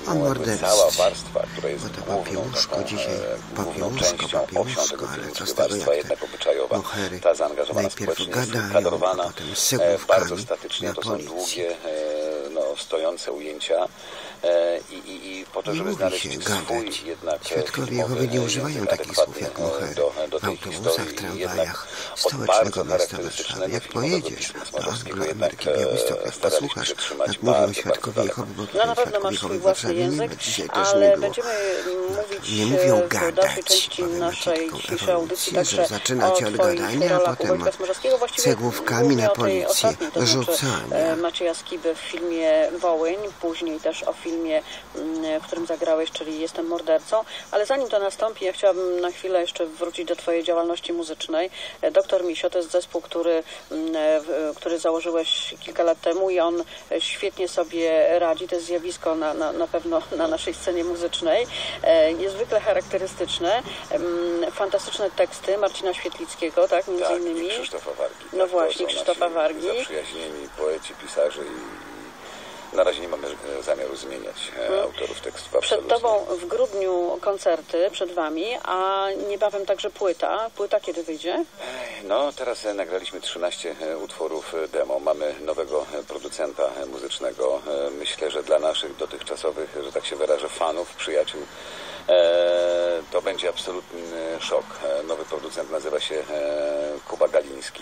o morderstwie. Cała warstwa, która jest Bo to główną papiełuszko dzisiaj, papiełuszko, ale co z tego, jak jednak obyczajowa, mohery ta zaangażowana najpierw społecznie, gadają, kadrowana, a potem z cegłówkami bardzo statycznie, to są policji. długie, stojące ujęcia i po to, żeby Mówi znaleźć się swój gadać. jednak Świadkowie Jehowy nie używają takich słów jak mohery. do W tej autobusach, historii, tramwajach od stołecznego bardzo miasta Warszawy. Jak pojedziesz do Anglo-Ameryki, Białystok, jak posłuchasz, jak mówią świadkowie Jehowy, bo tutaj na pewno masz swój własny język, dzisiaj też nie ale było. będziemy mówić Nie mówią w dalszej gadać, części powiem naszej ci dzisiejszej taką audycji ewolucję, także że zaczynacie o od twoich gadania, a rolach u potem Wojtka Smarzowskiego, właściwie cegłówkami na głównie o tej policję, ostatniej, to znaczy rzucania. Macieja Skiby w filmie Wołyń, później też o filmie, w którym zagrałeś, czyli Jestem mordercą, ale zanim to nastąpi, ja chciałabym na chwilę jeszcze wrócić do twojej działalności muzycznej. Doktor Misio to jest zespół, który założyłeś kilka lat temu i on świetnie sobie radzi. To jest zjawisko na pewno na naszej scenie muzycznej. Niezwykle charakterystyczne. Fantastyczne teksty Marcina Świetlickiego, tak? Między innymi. I Krzysztofa Wargi. No tak, właśnie, Krzysztofa Wargi. Zaprzyjaźnieni poeci, pisarze i na razie nie mamy zamiaru zmieniać autorów tekstów. Przed tobą w grudniu koncerty, przed wami, a niebawem także płyta. Płyta kiedy wyjdzie? No, teraz nagraliśmy 13 utworów demo. Mamy nowego producenta muzycznego. Myślę, że dla naszych dotychczasowych, że tak się wyrażę, fanów, przyjaciół, to będzie absolutny szok. Nowy producent nazywa się Kuba Galiński.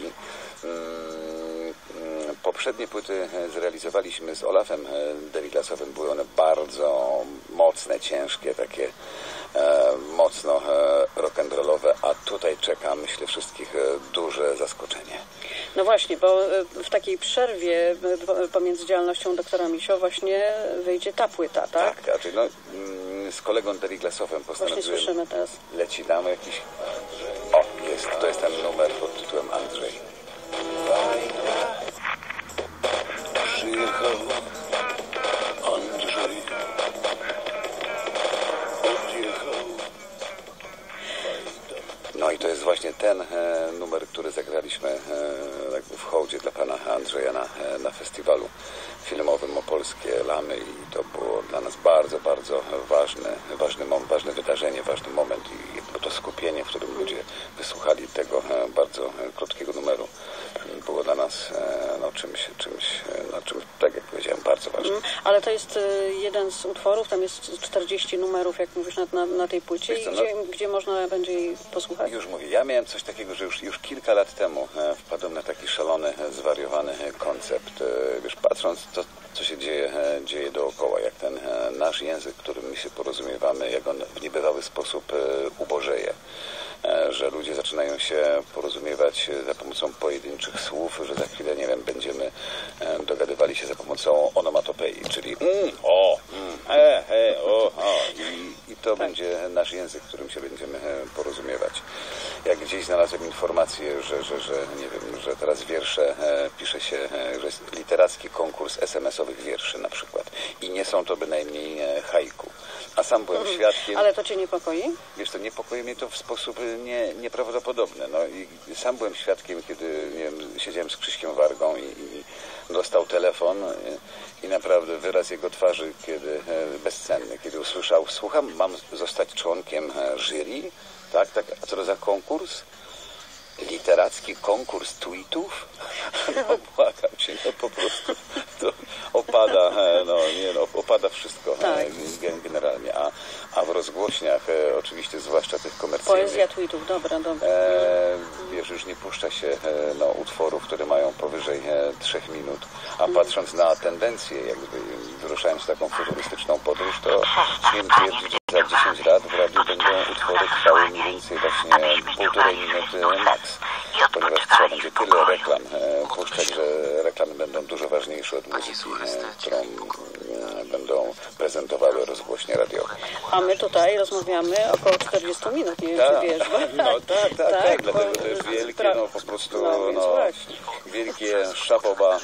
Poprzednie płyty zrealizowaliśmy z Olafem Deliglasowym. Były one bardzo mocne, ciężkie, takie mocno rock'n'rollowe, a tutaj czeka, myślę, wszystkich duże zaskoczenie. No właśnie, bo w takiej przerwie pomiędzy działalnością doktora Misio właśnie wyjdzie ta płyta, tak? Tak, znaczy, z kolegą Deliglasowem postanowiłem... Właśnie słyszymy teraz. Leci nam jakiś... to jest ten numer pod tytułem Andrzej. Przyjechał Andrzej, odjechał. No i to jest właśnie ten numer, który zagraliśmy w hołdzie dla pana Andrzeja na festiwalu filmowym Opolskie Lamy i to było dla nas bardzo, bardzo ważne wydarzenie, ważny moment i jakby to skupienie, w którym ludzie wysłuchali tego bardzo krótkiego numeru było dla nas czymś, tak jak powiedziałem, bardzo ważnym. Ale to jest jeden z utworów, tam jest 40 numerów, jak mówisz, na tej płycie. Co, gdzie można będzie jej posłuchać? Już mówię, ja miałem coś takiego, że już kilka lat temu wpadłem na taki szalony, zwariowany koncept. Wiesz, patrząc to, co się dzieje dookoła, jak ten nasz język, którym my się porozumiewamy, jak on w niebywały sposób ubożeje. Że ludzie zaczynają się porozumiewać za pomocą pojedynczych słów, że za chwilę, nie wiem, będziemy dogadywali się za pomocą onomatopei, czyli i to będzie nasz język, którym się będziemy porozumiewać. Jak gdzieś znalazłem informację, że nie wiem, że teraz wiersze pisze się, że jest literacki konkurs SMS-owych wierszy na przykład i nie są to bynajmniej haiku. A sam byłem świadkiem... Ale to cię niepokoi? Wiesz, to niepokoi mnie to w sposób nieprawdopodobny. No i sam byłem świadkiem, kiedy, nie wiem, siedziałem z Krzyśkiem Wargą i dostał telefon i naprawdę wyraz jego twarzy, kiedy bezcenny, kiedy usłyszał, słucham, mam zostać członkiem jury, tak, a co to za konkurs? Literacki konkurs tweetów? No błagam cię, po prostu to opada wszystko generalnie, a w rozgłośniach oczywiście, zwłaszcza tych komercyjnych... Poezja tweetów, dobra. Wiesz, już nie puszcza się utworów, które mają powyżej 3 minut, a patrząc na tendencję, jakby wyruszając taką futurystyczną podróż, to śmiem twierdzić, że za 10 lat w radiu będą utwory trwały mniej więcej właśnie 1,5 minuty max, ponieważ trzeba będzie tyle reklam puszczać, że reklamy będą dużo ważniejsze od muzyki, którą będą prezentowały rozgłośnie radiowe. A my tutaj rozmawiamy około 40 minut, nie wiem, czy wiesz. Tak, dlatego to jest wielkie, po prostu wielkie szapoba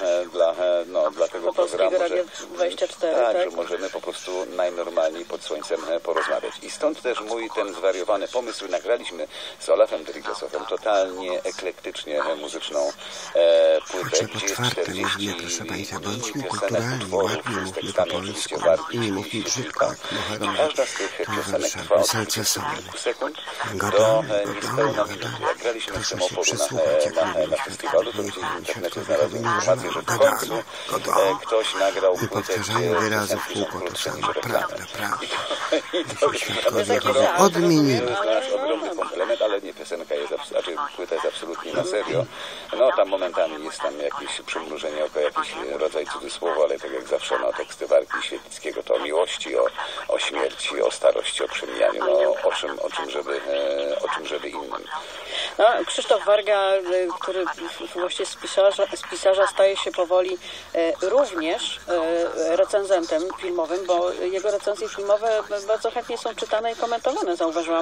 dla tego programu, Radia 24, tak, tak? że możemy po prostu najnormalniej pod słońcem porozmawiać. I stąd też mój ten zwariowany pomysł. Nagraliśmy z Olafem Deriglesowem totalnie eklektycznie muzyczną płytę, gdzie jest 40 proszę Państwa, bądźmy piosenek, kulturalni, utworów ładnie z mówmy po tekstami polsku oczywiście Wargi, i nie mówmy brzydko, jak i Moherowi, każda z tych to piosenek Warszawy, trwa od serce 30 solne. sekund do Gadamy, niespełna gadamy, minuty. Jak graliśmy w proszę tym się oporu przysłuchać, jak na mówiliśmy festiwalu, to wtedy, gdzieś w internecie świadkowie znalazłem Jehowy informację, że w gadamy, końcu gadamy. ktoś nagrał I płytę, powtarzają gdzie wyrazy w piosenki są kółko to krótsze samo, niż reklamy. prawda, prawda. I to Świadkowie taki Jehowy żart, odmienili. to jest nasz ogromny komplement, ale nie, piosenka jest, znaczy płyta jest absolutnie na serio. No tam momentami jest tam jakieś przymrużenie oka, jakiś rodzaj cudzysłowu, ale tak jak zawsze, no teksty Wargi Świetlickiego to o miłości, o śmierci, o starości, o przemijaniu, no o czym żeby innym. No, Krzysztof Warga, który właściwie z pisarza staje się powoli również recenzentem filmowym, bo jego recenzje filmowe bardzo chętnie są czytane i komentowane, zauważyłam.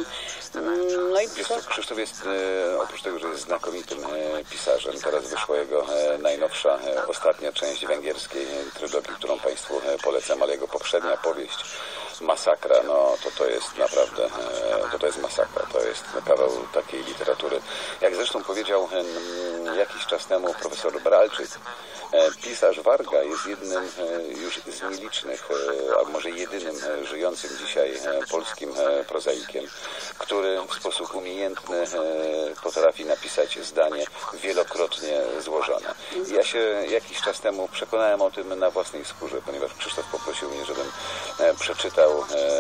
No i Krzysztof jest, oprócz tego, że jest znakomitym pisarzem, teraz wyszła jego najnowsza, ostatnia część węgierskiej trylogii, którą Państwu polecam, ale jego poprzednia powieść Masakra, no to jest naprawdę, to jest masakra, to jest kawał takiej literatury. Jak zresztą powiedział jakiś czas temu profesor Bralczyk, pisarz Warga jest jednym już z nielicznych, a może jedynym żyjącym dzisiaj polskim prozaikiem, który w sposób umiejętny potrafi napisać zdanie wielokrotnie złożone. Ja się jakiś czas temu przekonałem o tym na własnej skórze, ponieważ Krzysztof poprosił mnie, żebym przeczytał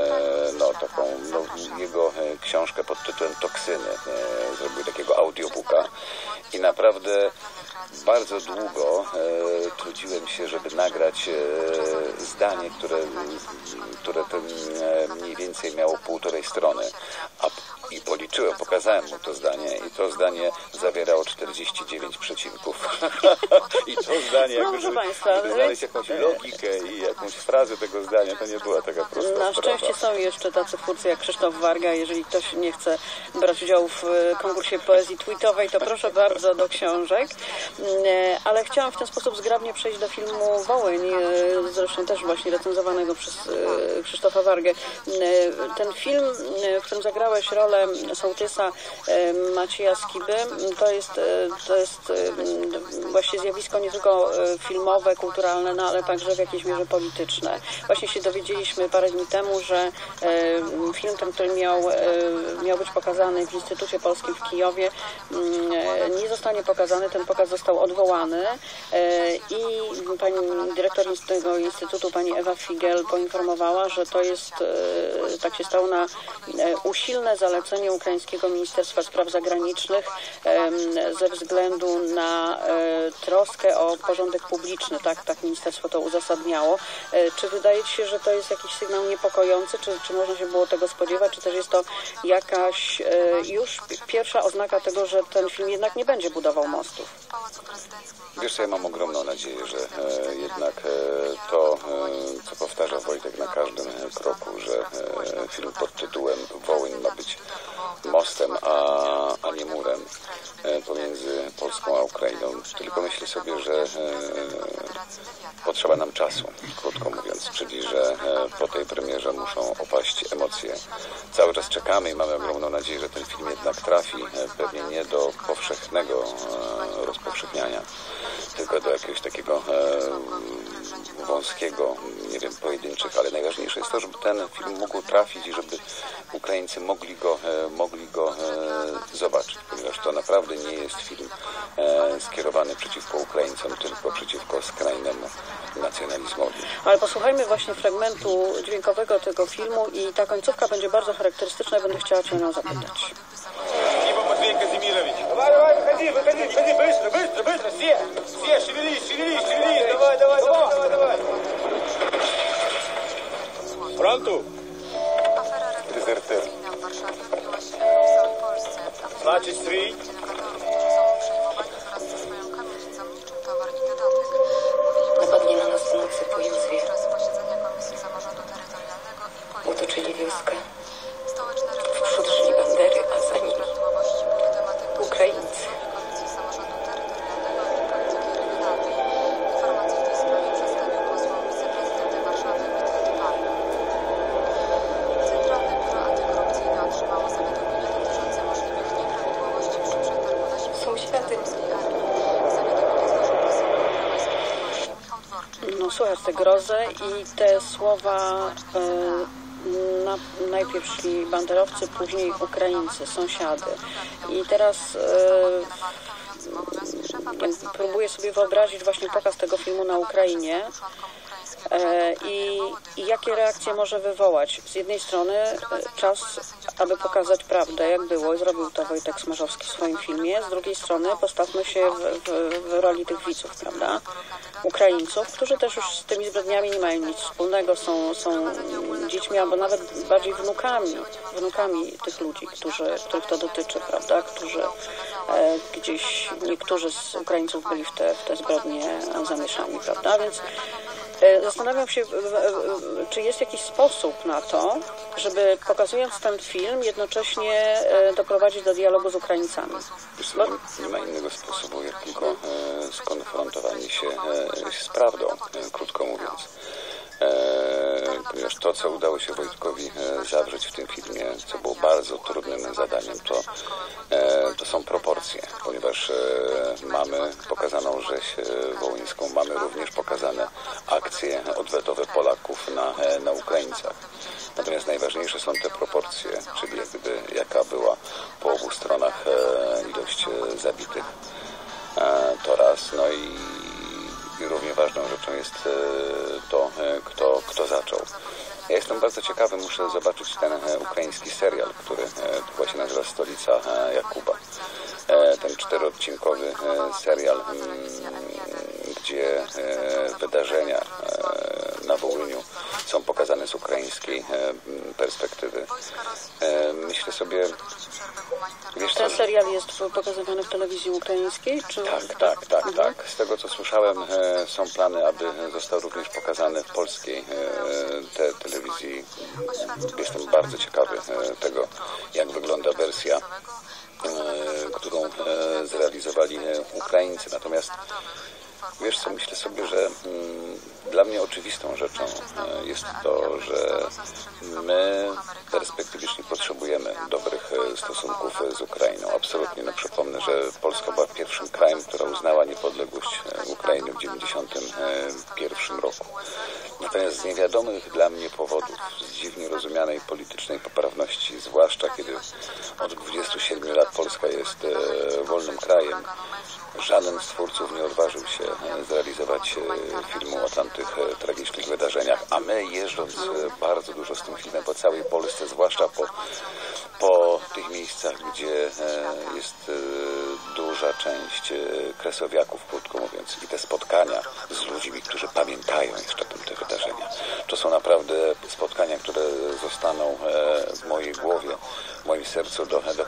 taką jego książkę pod tytułem Toksyny. Zrobił takiego audiobooka i naprawdę bardzo długo trudziłem się, żeby nagrać zdanie, które to mniej więcej miało 1,5 strony. I policzyłem, pokazałem mu to zdanie i to zdanie zawierało 49 przecinków. I to zdanie, żeby znaleźć jakąś logikę i jakąś frazę tego zdania, to nie była taka prosta sprawa. Na szczęście są jeszcze tacy twórcy jak Krzysztof Warga. Jeżeli ktoś nie chce brać udziału w konkursie poezji tweetowej, to proszę bardzo do książek. Ale chciałam w ten sposób zgrabnie przejść do filmu Wołyń, zresztą też właśnie recenzowanego przez Krzysztofa Wargę. Ten film, w którym zagrałeś rolę sołtysa Macieja Skiby, to jest właśnie zjawisko nie tylko filmowe, kulturalne, no ale także w jakiejś mierze polityczne. Właśnie się dowiedzieliśmy parę dni temu, że film ten, który miał być pokazany w Instytucie Polskim w Kijowie, nie zostanie pokazany. Ten pokaz został odwołany i pani dyrektor tego instytutu, pani Ewa Figel, poinformowała, że to jest, tak się stało na usilne zalecenie ukraińskiego Ministerstwa Spraw Zagranicznych ze względu na troskę o porządek publiczny. Tak ministerstwo to uzasadniało. Czy wydaje ci się, że to jest jakiś sygnał niepokojący? Czy można się było tego spodziewać? Czy też jest to jakaś już pierwsza oznaka tego, że ten film jednak nie będzie budował mostów? Wiesz co, ja mam ogromną nadzieję, że jednak to, co powtarza Wojtek na każdym kroku, że film pod tytułem Wołyń ma być mostem, a nie murem pomiędzy Polską a Ukrainą. Tylko myślę sobie, że potrzeba nam czasu, krótko mówiąc, czyli że po tej premierze muszą opaść emocje. Cały czas czekamy i mamy ogromną nadzieję, że ten film jednak trafi pewnie nie do powszechnego rozpowszechniania, tylko do jakiegoś takiego wąskiego, nie wiem, pojedynczych, ale najważniejsze jest to, żeby ten film mógł trafić i żeby Ukraińcy mogli go zobaczyć, ponieważ to naprawdę nie jest film skierowany przeciwko Ukraińcom, tylko przeciwko skrajnemu nacjonalizmowi. Ale posłuchajmy właśnie fragmentu dźwiękowego tego filmu i ta końcówka będzie bardzo charakterystyczna, będę chciała cię o nią zapytać. Матвей Казимирович. Давай, выходи, быстро, все, шевелись, давай. Фронту. Dezerter. Значит, свій. Napadli na nas w nocy po Józwie. Otoczyli wioskę. Wprzód szli bandery, a za nimi Ukraińcy. tę grozę i te słowa najpierw szli banderowcy, później Ukraińcy, sąsiady. I teraz próbuję sobie wyobrazić właśnie pokaz tego filmu na Ukrainie i jakie reakcje może wywołać. Z jednej strony czas, aby pokazać prawdę, jak było, i zrobił to Wojtek Smarzowski w swoim filmie. Z drugiej strony postawmy się w roli tych widzów, prawda? Ukraińców, którzy też już z tymi zbrodniami nie mają nic wspólnego, są dziećmi albo nawet bardziej wnukami tych ludzi, których to dotyczy, prawda? Którzy gdzieś, niektórzy z Ukraińców byli w te zbrodnie zamieszani, prawda? Więc zastanawiam się, czy jest jakiś sposób na to, żeby pokazując ten film jednocześnie doprowadzić do dialogu z Ukraińcami. Nie ma innego sposobu, jak tylko skonfrontowanie się z prawdą, krótko mówiąc. Ponieważ to, co udało się Wojtkowi zawrzeć w tym filmie, co było bardzo trudnym zadaniem, to są proporcje, ponieważ mamy pokazaną rzeź wołyńską, mamy również pokazane akcje odwetowe Polaków na Ukraińcach. Natomiast najważniejsze są te proporcje, czyli jaka była po obu stronach ilość zabitych. To raz, no i równie ważną rzeczą jest to, kto zaczął. Ja jestem bardzo ciekawy, muszę zobaczyć ten ukraiński serial, który chyba się nazywa Stolica Jakuba. Ten 4-odcinkowy serial, gdzie wydarzenia na Wołyniu są pokazane z ukraińskiej perspektywy. Myślę sobie... Ten serial jest pokazywany w telewizji ukraińskiej? Czy... Tak. Z tego, co słyszałem, są plany, aby został również pokazany w polskiej telewizji. Jestem bardzo ciekawy tego, jak wygląda wersja, którą zrealizowali Ukraińcy. Natomiast wiesz co, myślę sobie, że dla mnie oczywistą rzeczą jest to, że my perspektywicznie potrzebujemy dobrych stosunków z Ukrainą. Absolutnie. No przypomnę, że Polska była pierwszym krajem, która uznała niepodległość Ukrainy w 1991 roku. Natomiast z niewiadomych dla mnie powodów, z dziwnie rozumianej politycznej poprawności, zwłaszcza kiedy od 27 lat Polska jest wolnym krajem, żaden z twórców nie odważył się zrealizować filmu o tamtych tragicznych wydarzeniach, a my, jeżdżąc bardzo dużo z tym filmem po całej Polsce, zwłaszcza po tych miejscach, gdzie jest duża część kresowiaków, krótko mówiąc, i te spotkania z ludźmi, którzy pamiętają jeszcze te wydarzenia, to są naprawdę spotkania, które zostaną w mojej głowie, w moim sercu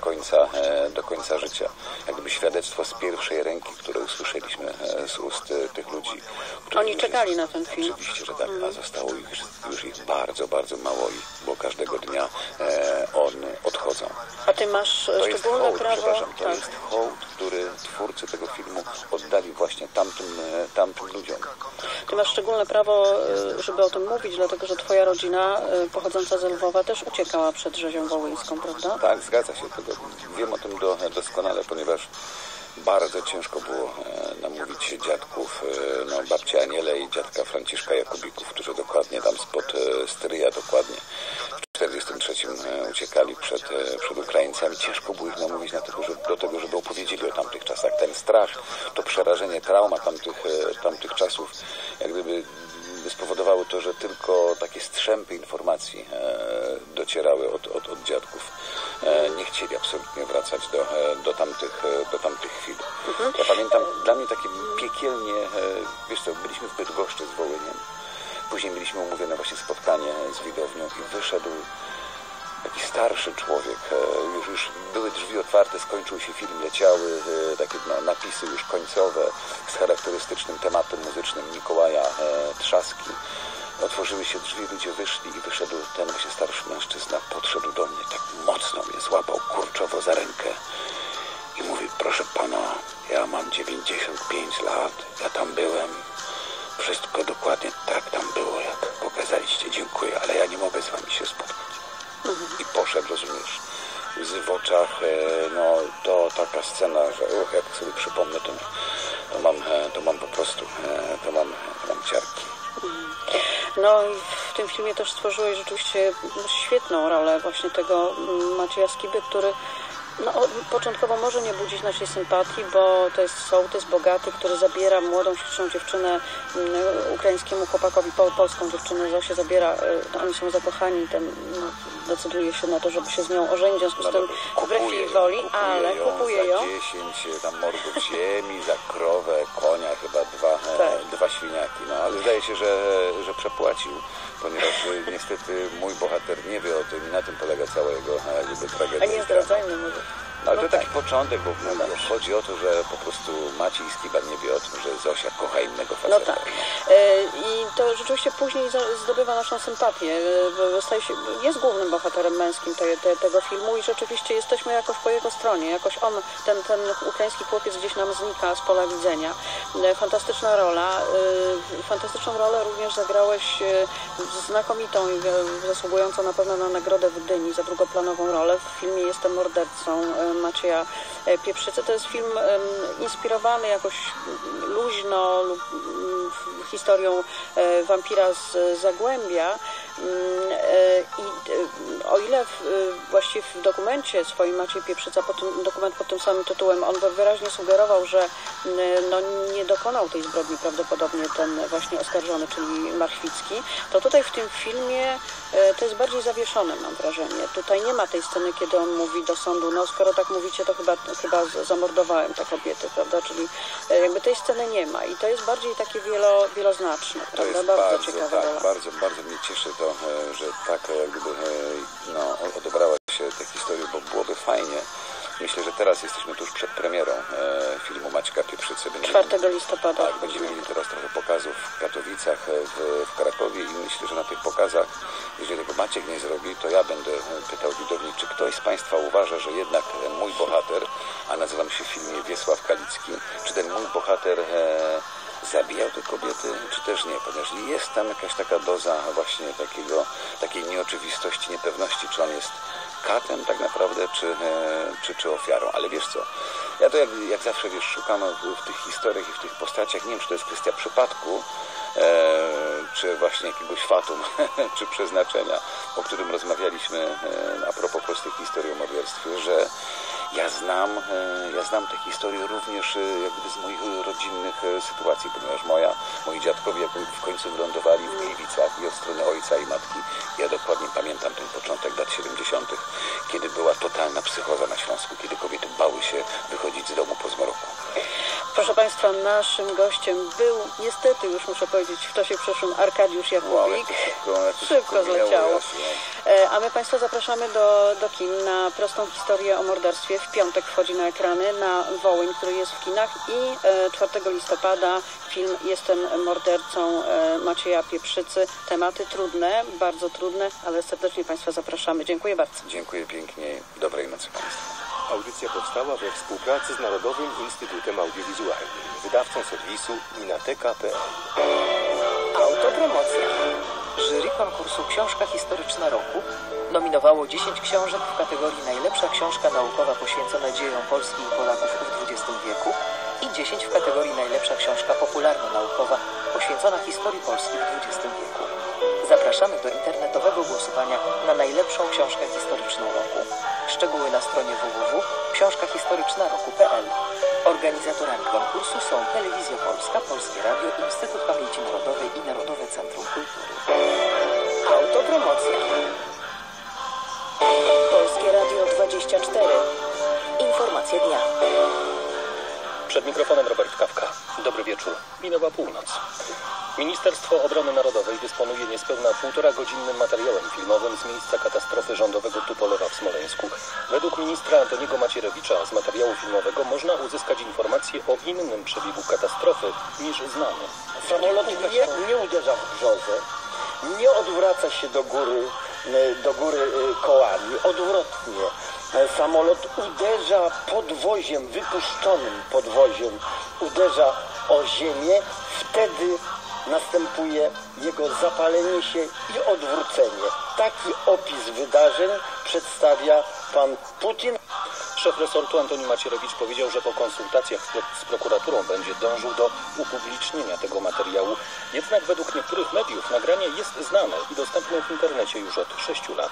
do końca życia. Jak gdyby świadectwo z pierwszej ręki, które usłyszeliśmy z ust tych ludzi. Oni czekali na ten film. Oczywiście, że tak, a zostało już ich bardzo, bardzo mało, bo każdego dnia odchodzą. A ty masz to szczególne jest hołd, prawo... to jest hołd, który twórcy tego filmu oddali właśnie tamtym ludziom. Ty masz szczególne prawo, żeby o tym mówić, dlatego że twoja rodzina pochodząca z Lwowa też uciekała przed rzezią wołyńską, prawda? Tak, zgadza się. Wiem o tym doskonale, ponieważ bardzo ciężko było namówić dziadków, babci Aniele i dziadka Franciszka Jakubików, którzy dokładnie tam spod Styryja dokładnie w 1943 uciekali przed Ukraińcami. Ciężko było ich namówić do tego, żeby opowiedzieli o tamtych czasach. Ten strach, to przerażenie, trauma tamtych czasów, jak gdyby spowodowało to, że tylko takie strzępy informacji docierały od dziadków. Nie chcieli absolutnie wracać do tamtych chwil. Ja pamiętam, dla mnie takie piekielnie, wiesz co, byliśmy w Bydgoszczy z Wołyniem. Później mieliśmy umówione właśnie spotkanie z widownią i wyszedł taki starszy człowiek. Już były drzwi otwarte, skończył się film, leciały takie napisy już końcowe z charakterystycznym tematem muzycznym Mikołaja Trzaski. Otworzyły się drzwi, ludzie wyszli i wyszedł ten właśnie starszy mężczyzna, podszedł do mnie, tak mocno mnie złapał kurczowo za rękę i mówi: proszę pana, ja mam 95 lat, ja tam byłem, wszystko dokładnie tak tam było, jak pokazaliście, dziękuję, ale ja nie mogę z wami się spotkać. I poszedł, rozumiesz, łzy w oczach, to taka scena, że jak sobie przypomnę, to mam po prostu, to mam ciarki. No i w tym filmie też stworzyłeś rzeczywiście świetną rolę właśnie tego Macieja Skiby, który początkowo może nie budzić naszej sympatii, bo to jest sołtys bogaty, który zabiera młodą, śliczną dziewczynę ukraińskiemu chłopakowi, polską dziewczynę Zosię zabiera, oni są zakochani, ten decyduje się na to, żeby się z nią ożenić, w związku z tym wbrew jej woli, ale kupuje ją. Za 10 tam mordów ziemi, za krowę, konia, chyba dwa świniaki, ale zdaje się, że przepłacił, ponieważ niestety mój bohater nie wie o tym i na tym polega cała jego tragedia. A nie zdradzajmy może. No, ale to taki początek, bo chodzi o to, że po prostu Maciej Skiba nie wie o tym, że Zosia kocha innego faceta. No tak. I to rzeczywiście później zdobywa naszą sympatię. Staje się, jest głównym bohaterem męskim tego filmu i rzeczywiście jesteśmy jakoś po jego stronie. Jakoś on, ten ukraiński chłopiec gdzieś nam znika z pola widzenia. Fantastyczna rola. Fantastyczną rolę również zagrałeś znakomitą i zasługującą na pewno na nagrodę w Gdyni za drugoplanową rolę. W filmie Jestem mordercą Macieja Pieprzycy. To jest film inspirowany jakoś luźno historią wampira z Zagłębia i o ile właściwie w dokumencie swoim Maciej Pieprzyca, dokument pod tym samym tytułem, on wyraźnie sugerował, że nie dokonał tej zbrodni prawdopodobnie ten właśnie oskarżony, czyli Marchwicki, to tutaj w tym filmie to jest bardziej zawieszone, mam wrażenie. Tutaj nie ma tej sceny, kiedy on mówi do sądu, skoro tak mówicie, to chyba zamordowałem te kobiety, prawda? Czyli jakby tej sceny nie ma i to jest bardziej takie wieloznaczne, to prawda? Jest bardzo ciekawa tak, rola. bardzo mnie cieszy to, że tak jakby odebrała się tę historię, bo byłoby fajnie. Myślę, że teraz jesteśmy tuż przed premierą filmu Maćka Pieprzycy. 4 listopada. Tak, będziemy mieli teraz trochę pokazów w Katowicach, w Krakowie i myślę, że na tych pokazach, jeżeli tego Maciek nie zrobi, to ja będę pytał widowni, czy ktoś z Państwa uważa, że jednak mój bohater, a nazywam się w filmie Wiesław Kalicki, czy ten mój bohater zabijał te kobiety, czy też nie, ponieważ jest tam jakaś taka doza właśnie takiej nieoczywistości, niepewności, czy on jest katem tak naprawdę, czy ofiarą. Ale wiesz co, ja to jak zawsze, szukam w tych historiach i w tych postaciach, nie wiem, czy to jest kwestia przypadku, czy właśnie jakiegoś fatum, czy przeznaczenia, o którym rozmawialiśmy a propos prostej historii o morderstwie, że ja znam te historie również jakby z moich rodzinnych sytuacji, ponieważ moi dziadkowie w końcu wylądowali w Gliwicach i od strony ojca i matki. Ja dokładnie pamiętam ten początek lat 70., kiedy była totalna psychoza na Śląsku, kiedy kobiety bały się wychodzić z domu po zmroku. Proszę Państwa, naszym gościem był, niestety już muszę powiedzieć, w czasie przeszłym Arkadiusz Jakubik. Szybko zleciało. A my Państwa zapraszamy do kin na prostą historię o morderstwie. W piątek wchodzi na ekrany, na Wołyń, który jest w kinach i 4 listopada film Jestem mordercą Macieja Pieprzycy. Tematy trudne, bardzo trudne, ale serdecznie Państwa zapraszamy. Dziękuję bardzo. Dziękuję pięknie. Dobrej nocy Państwu. Audycja powstała we współpracy z Narodowym Instytutem Audiowizualnym, wydawcą serwisu Minateka.pl. Autopromocja. Jury konkursu Książka Historyczna Roku nominowało 10 książek w kategorii Najlepsza książka naukowa poświęcona dziejom Polski i Polaków w XX wieku i 10 w kategorii Najlepsza książka popularno-naukowa poświęcona historii Polski w XX wieku. Zapraszamy do internetowego głosowania na najlepszą książkę historyczną roku. Szczegóły na stronie www.książkahistorycznaroku.pl. Organizatorami konkursu są Telewizja Polska, Polskie Radio, Instytut Pamięci Narodowej i Narodowe Centrum Kultury. Autopromocja. Polskie Radio 24. Informacje dnia. Przed mikrofonem Robert Kawka. Dobry wieczór. Minęła północ. Ministerstwo Obrony Narodowej dysponuje niespełna 1,5-godzinnym materiałem filmowym z miejsca katastrofy rządowego Tupolewa w Smoleńsku. Według ministra Antoniego Macierewicza z materiału filmowego można uzyskać informacje o innym przebiegu katastrofy niż znany. Samolot nie uderza w brzozę, nie odwraca się do góry kołami, odwrotnie. Samolot uderza podwoziem, wypuszczonym podwoziem, uderza o ziemię, wtedy następuje jego zapalenie się i odwrócenie. Taki opis wydarzeń przedstawia pan Putin. Szef resortu Antoni Macierewicz powiedział, że po konsultacjach z prokuraturą będzie dążył do upublicznienia tego materiału. Jednak według niektórych mediów nagranie jest znane i dostępne w internecie już od 6 lat.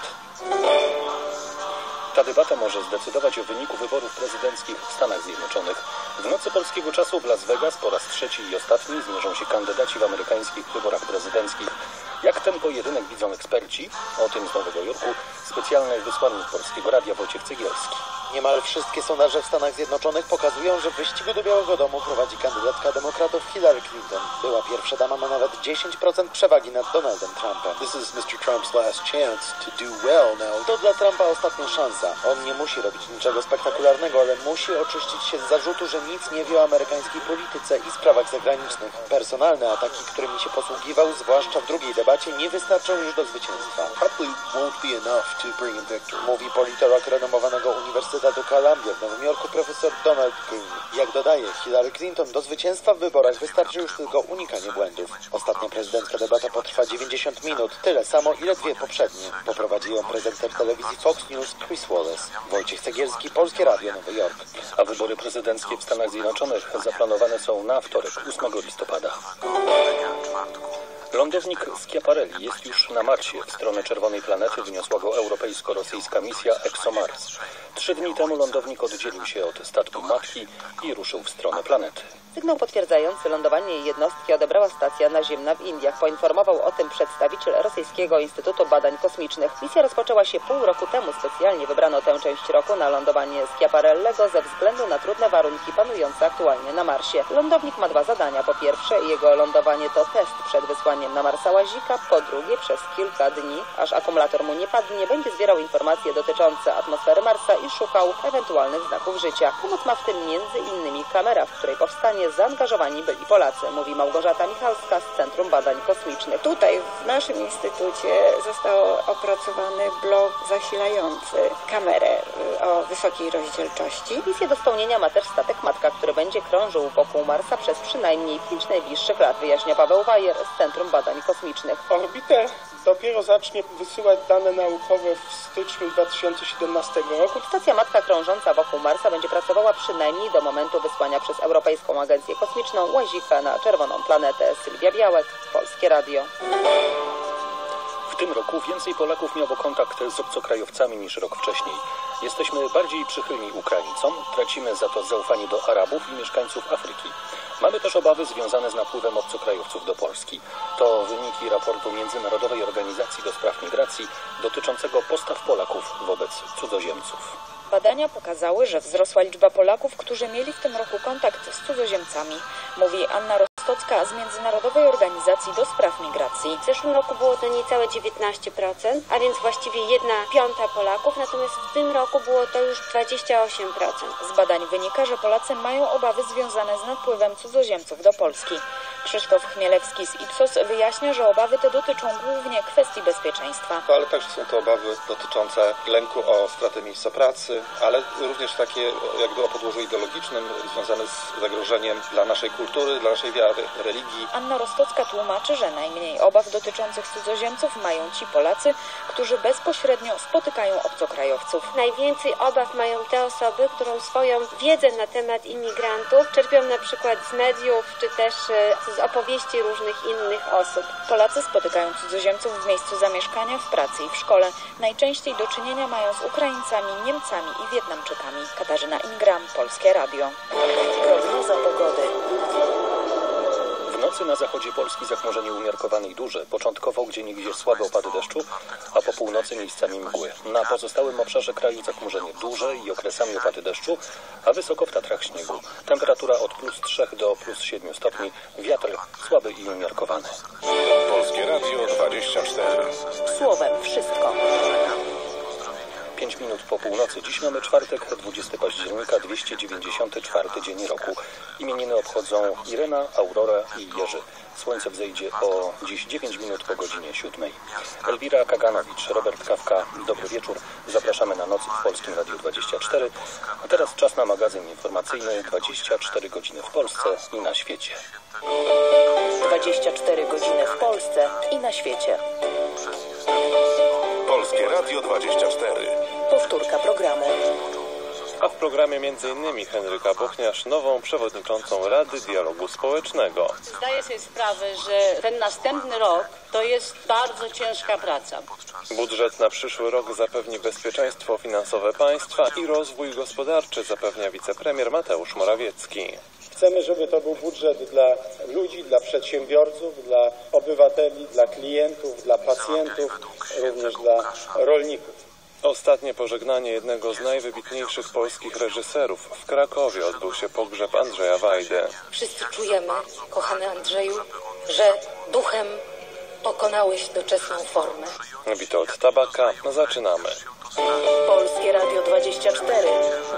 Ta debata może zdecydować o wyniku wyborów prezydenckich w Stanach Zjednoczonych. W nocy polskiego czasu w Las Vegas po raz trzeci i ostatni zmierzą się kandydaci w amerykańskich wyborach prezydenckich. Jak ten pojedynek widzą eksperci? O tym z Nowego Jorku specjalny wysłannik Polskiego Radia Wojciech Cegielski. Niemal wszystkie sondaże w Stanach Zjednoczonych pokazują, że w wyścigu do Białego Domu prowadzi kandydatka demokratów Hillary Clinton. Była pierwsza dama ma nawet 10% przewagi nad Donaldem Trumpem. This is Mr. Trump's last chance to do well now. To dla Trumpa ostatnia szansa. On nie musi robić niczego spektakularnego, ale musi oczyścić się z zarzutu, że nic nie wie o amerykańskiej polityce i sprawach zagranicznych. Personalne ataki, którymi się posługiwał, zwłaszcza w drugiej debacie, nie wystarczą już do zwycięstwa. Probably won't be enough to bring a victory. Mówi politolog renomowanego Uniwersytetu Columbia w Nowym Jorku profesor Donald Green. Jak dodaje, Hillary Clinton do zwycięstwa w wyborach wystarczy już tylko unikanie błędów. Ostatnia prezydencka debata potrwa 90 minut, tyle samo ile dwie poprzednie. Poprowadzi ją prezenter telewizji Fox News Chris Wallace. Wojciech Cegielski, Polskie Radio, Nowy Jork. A wybory prezydenckie w Stanach Zjednoczonych zaplanowane są na wtorek, 8 listopada. Lądownik Schiaparelli jest już na Marsie. W stronę czerwonej planety wyniosła go europejsko-rosyjska misja ExoMars. 3 dni temu lądownik oddzielił się od statku matki i ruszył w stronę planety. Sygnał potwierdzający lądowanie jej jednostki odebrała stacja naziemna w Indiach. Poinformował o tym przedstawiciel Rosyjskiego Instytutu Badań Kosmicznych. Misja rozpoczęła się pół roku temu. Specjalnie wybrano tę część roku na lądowanie Schiaparellego ze względu na trudne warunki panujące aktualnie na Marsie. Lądownik ma 2 zadania. Po pierwsze, jego lądowanie to test przed wysłaniem na Marsa łazika. Po drugie, przez kilka dni, aż akumulator mu nie padnie, będzie zbierał informacje dotyczące atmosfery Marsa i szukał ewentualnych znaków życia. Pomoc ma w tym między innymi kamera, w której powstanie zaangażowani byli Polacy, mówi Małgorzata Michalska z Centrum Badań Kosmicznych. Tutaj w naszym instytucie został opracowany blok zasilający kamerę o wysokiej rozdzielczości. Misję do spełnienia ma też statek matka, który będzie krążył wokół Marsa przez przynajmniej 5 najbliższych lat, wyjaśnia Paweł Wajer z Centrum Badań Kosmicznych. Orbiter dopiero zacznie wysyłać dane naukowe w styczniu 2017 roku. Stacja matka krążąca wokół Marsa będzie pracowała przynajmniej do momentu wysłania przez Europejską Agencję Kosmiczną łazika na czerwoną planetę. Sylwia Białek, Polskie Radio. W tym roku więcej Polaków miało kontakt z obcokrajowcami niż rok wcześniej. Jesteśmy bardziej przychylni Ukraińcom, tracimy za to zaufanie do Arabów i mieszkańców Afryki. Mamy też obawy związane z napływem obcokrajowców do Polski. To wyniki raportu Międzynarodowej Organizacji do Spraw Migracji dotyczącego postaw Polaków wobec cudzoziemców. Badania pokazały, że wzrosła liczba Polaków, którzy mieli w tym roku kontakt z cudzoziemcami, mówi Anna Rostocka z Międzynarodowej Organizacji do Spraw Migracji. W zeszłym roku było to niecałe 19%, a więc właściwie 1/5 Polaków, natomiast w tym roku było to już 28%. Z badań wynika, że Polacy mają obawy związane z napływem cudzoziemców do Polski. Krzysztof Chmielewski z Ipsos wyjaśnia, że obawy te dotyczą głównie kwestii bezpieczeństwa. Ale także są to obawy dotyczące lęku o stratę miejsca pracy, ale również takie jakby o podłożu ideologicznym związane z zagrożeniem dla naszej kultury, dla naszej wiary, religii. Anna Rostocka tłumaczy, że najmniej obaw dotyczących cudzoziemców mają ci Polacy, którzy bezpośrednio spotykają obcokrajowców. Najwięcej obaw mają te osoby, które swoją wiedzę na temat imigrantów czerpią na przykład z mediów, czy też z opowieści różnych innych osób. Polacy spotykają cudzoziemców w miejscu zamieszkania, w pracy i w szkole. Najczęściej do czynienia mają z Ukraińcami, Niemcami i Wietnamczykami. Katarzyna Ingram, Polskie Radio. Prognoza pogody. W nocy na zachodzie Polski zachmurzenie umiarkowane i duże. Początkowo gdzieniegdzie słabe opady deszczu, a po północy miejscami mgły. Na pozostałym obszarze kraju zachmurzenie duże i okresami opady deszczu, a wysoko w Tatrach śniegu. Temperatura od +3 do +7 stopni. Wiatr słaby i umiarkowany. Polskie Radio 24. Słowem wszystko. 5 minut po północy. Dziś mamy czwartek, 20 października, 294 dzień roku. Imieniny obchodzą Irena, Aurora i Jerzy. Słońce wzejdzie o dziś 9 minut po godzinie 7. Elwira Kaganowicz, Robert Kawka. Dobry wieczór. Zapraszamy na noc w Polskim Radiu 24. A teraz czas na magazyn informacyjny 24 godziny w Polsce i na świecie. 24 godziny w Polsce i na świecie. Polskie Radio 24. Powtórka programu. A w programie m.in. Henryka Bochniarz, nową przewodniczącą Rady Dialogu Społecznego. Zdaję sobie sprawę, że ten następny rok to jest bardzo ciężka praca. Budżet na przyszły rok zapewni bezpieczeństwo finansowe państwa i rozwój gospodarczy, zapewnia wicepremier Mateusz Morawiecki. Chcemy, żeby to był budżet dla ludzi, dla przedsiębiorców, dla obywateli, dla klientów, dla pacjentów, również dla rolników. Ostatnie pożegnanie jednego z najwybitniejszych polskich reżyserów. W Krakowie odbył się pogrzeb Andrzeja Wajdy. Wszyscy czujemy, kochany Andrzeju, że duchem pokonałeś doczesną formę. Witold Tabaka, zaczynamy. Polskie Radio 24.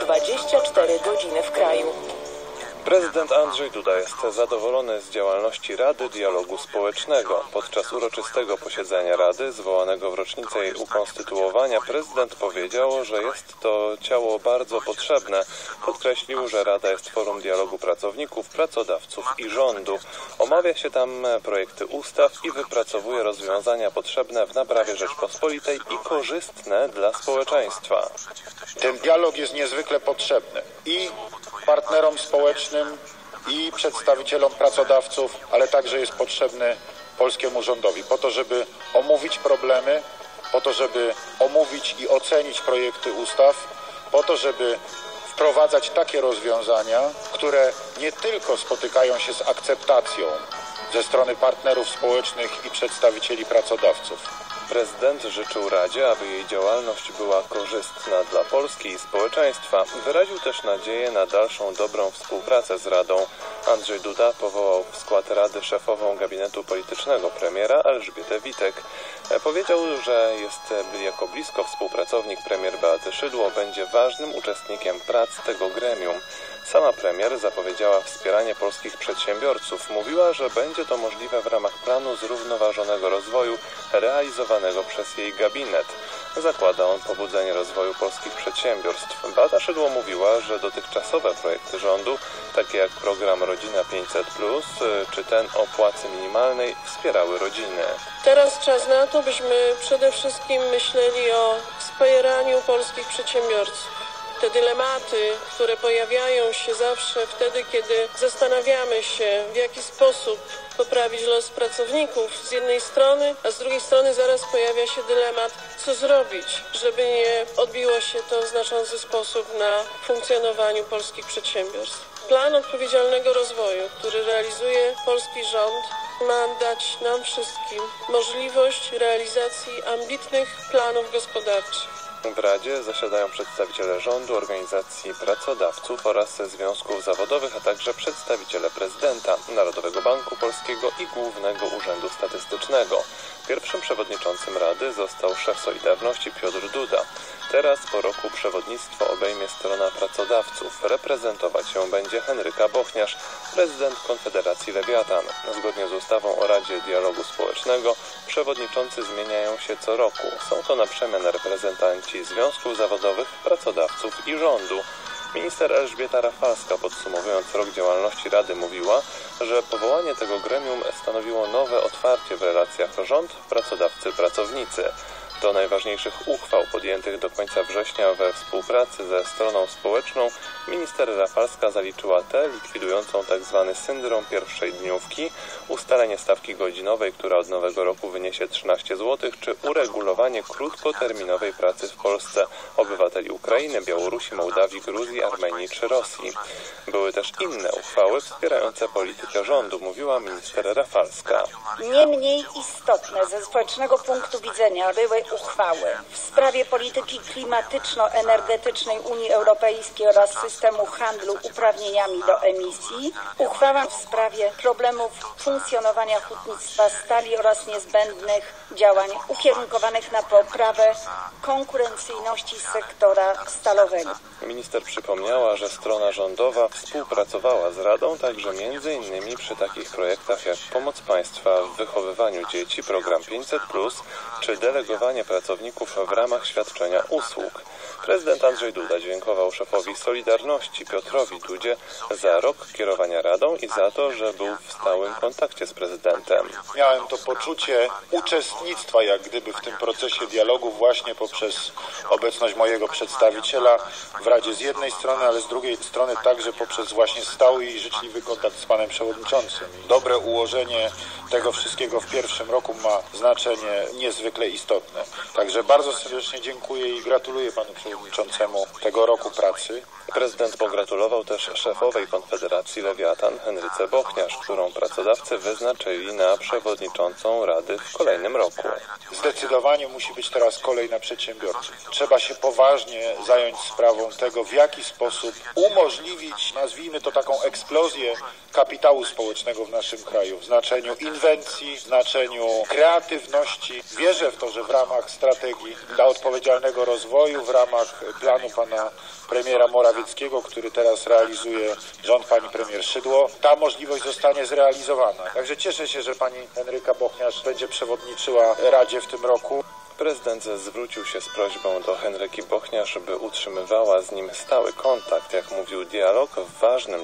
24 godziny w kraju. Prezydent Andrzej Duda jest zadowolony z działalności Rady Dialogu Społecznego. Podczas uroczystego posiedzenia Rady, zwołanego w rocznicę jej ukonstytuowania, prezydent powiedział, że jest to ciało bardzo potrzebne. Podkreślił, że Rada jest forum dialogu pracowników, pracodawców i rządu. Omawia się tam projekty ustaw i wypracowuje rozwiązania potrzebne w naprawie Rzeczpospolitej i korzystne dla społeczeństwa. Ten dialog jest niezwykle potrzebny i partnerom społecznym, i przedstawicielom pracodawców, ale także jest potrzebny polskiemu rządowi po to, żeby omówić problemy, po to, żeby omówić i ocenić projekty ustaw, po to, żeby wprowadzać takie rozwiązania, które nie tylko spotykają się z akceptacją ze strony partnerów społecznych i przedstawicieli pracodawców. Prezydent życzył Radzie, aby jej działalność była korzystna dla Polski i społeczeństwa. Wyraził też nadzieję na dalszą dobrą współpracę z Radą. Andrzej Duda powołał w skład Rady szefową gabinetu politycznego premiera Elżbietę Witek. Powiedział, że jest jako blisko współpracownik premier Beaty Szydło, będzie ważnym uczestnikiem prac tego gremium. Sama premier zapowiedziała wspieranie polskich przedsiębiorców. Mówiła, że będzie to możliwe w ramach planu zrównoważonego rozwoju realizowanego przez jej gabinet. Zakłada on pobudzenie rozwoju polskich przedsiębiorstw. Beata Szydło mówiła, że dotychczasowe projekty rządu, takie jak program Rodzina 500+, czy ten o płacy minimalnej, wspierały rodziny. Teraz czas na to, byśmy przede wszystkim myśleli o wspieraniu polskich przedsiębiorców. Te dylematy, które pojawiają się zawsze wtedy, kiedy zastanawiamy się, w jaki sposób poprawić los pracowników z jednej strony, a z drugiej strony zaraz pojawia się dylemat, co zrobić, żeby nie odbiło się to w znaczący sposób na funkcjonowaniu polskich przedsiębiorstw. Plan odpowiedzialnego rozwoju, który realizuje polski rząd, ma dać nam wszystkim możliwość realizacji ambitnych planów gospodarczych. W Radzie zasiadają przedstawiciele rządu, organizacji pracodawców oraz związków zawodowych, a także przedstawiciele prezydenta, Narodowego Banku Polskiego i Głównego Urzędu Statystycznego. Pierwszym przewodniczącym Rady został szef Solidarności Piotr Duda. Teraz po roku przewodnictwo obejmie strona pracodawców. Reprezentować ją będzie Henryka Bochniarz, prezydent Konfederacji Lewiatan. Zgodnie z ustawą o Radzie Dialogu Społecznego przewodniczący zmieniają się co roku. Są to na przemian reprezentanci związków zawodowych, pracodawców i rządu. Minister Elżbieta Rafalska, podsumowując rok działalności Rady, mówiła, że powołanie tego gremium stanowiło nowe otwarcie w relacjach rząd-pracodawcy-pracownicy. Do najważniejszych uchwał podjętych do końca września we współpracy ze stroną społeczną minister Rafalska zaliczyła tę likwidującą tzw. syndrom pierwszej dniówki, ustalenie stawki godzinowej, która od nowego roku wyniesie 13 zł, czy uregulowanie krótkoterminowej pracy w Polsce obywateli Ukrainy, Białorusi, Mołdawii, Gruzji, Armenii czy Rosji. Były też inne uchwały wspierające politykę rządu, mówiła minister Rafalska. Nie mniej istotne ze społecznego punktu widzenia były uchwały w sprawie polityki klimatyczno-energetycznej Unii Europejskiej oraz systemu handlu uprawnieniami do emisji, uchwała w sprawie problemów funkcjonowania hutnictwa stali oraz niezbędnych działań ukierunkowanych na poprawę konkurencyjności sektora stalowego. Minister przypomniała, że strona rządowa współpracowała z Radą także m.in. przy takich projektach jak pomoc państwa w wychowywaniu dzieci, program 500+, czy delegowanie pracowników w ramach świadczenia usług. Prezydent Andrzej Duda dziękował szefowi Solidarności Piotrowi Dudzie za rok kierowania Radą i za to, że był w stałym kontakcie z prezydentem. Miałem to poczucie uczestnictwa jak gdyby w tym procesie dialogu właśnie poprzez obecność mojego przedstawiciela w Radzie z jednej strony, ale z drugiej strony także poprzez właśnie stały i życzliwy kontakt z panem przewodniczącym. Dobre ułożenie tego wszystkiego w pierwszym roku ma znaczenie niezwykle istotne. Także bardzo serdecznie dziękuję i gratuluję panu przewodniczącemu tego roku pracy. Prezydent pogratulował też szefowej Konfederacji Lewiatan Henryce Bochniarz, którą pracodawcy wyznaczyli na przewodniczącą Rady w kolejnym roku. Zdecydowanie musi być teraz kolej na przedsiębiorców. Trzeba się poważnie zająć sprawą tego, w jaki sposób umożliwić, nazwijmy to taką eksplozję kapitału społecznego w naszym kraju, w znaczeniu inwencji, w znaczeniu kreatywności. Wierzę w to, że w ramach strategii dla odpowiedzialnego rozwoju, w ramach planu pana premiera Morawieckiego, który teraz realizuje rząd pani premier Szydło, ta możliwość zostanie zrealizowana. Także cieszę się, że pani Henryka Bochniarz będzie przewodniczyła Radzie w tym roku. Prezydent zwrócił się z prośbą do Henryki Bochniarz, by utrzymywała z nim stały kontakt. Jak mówił, dialog w ważnych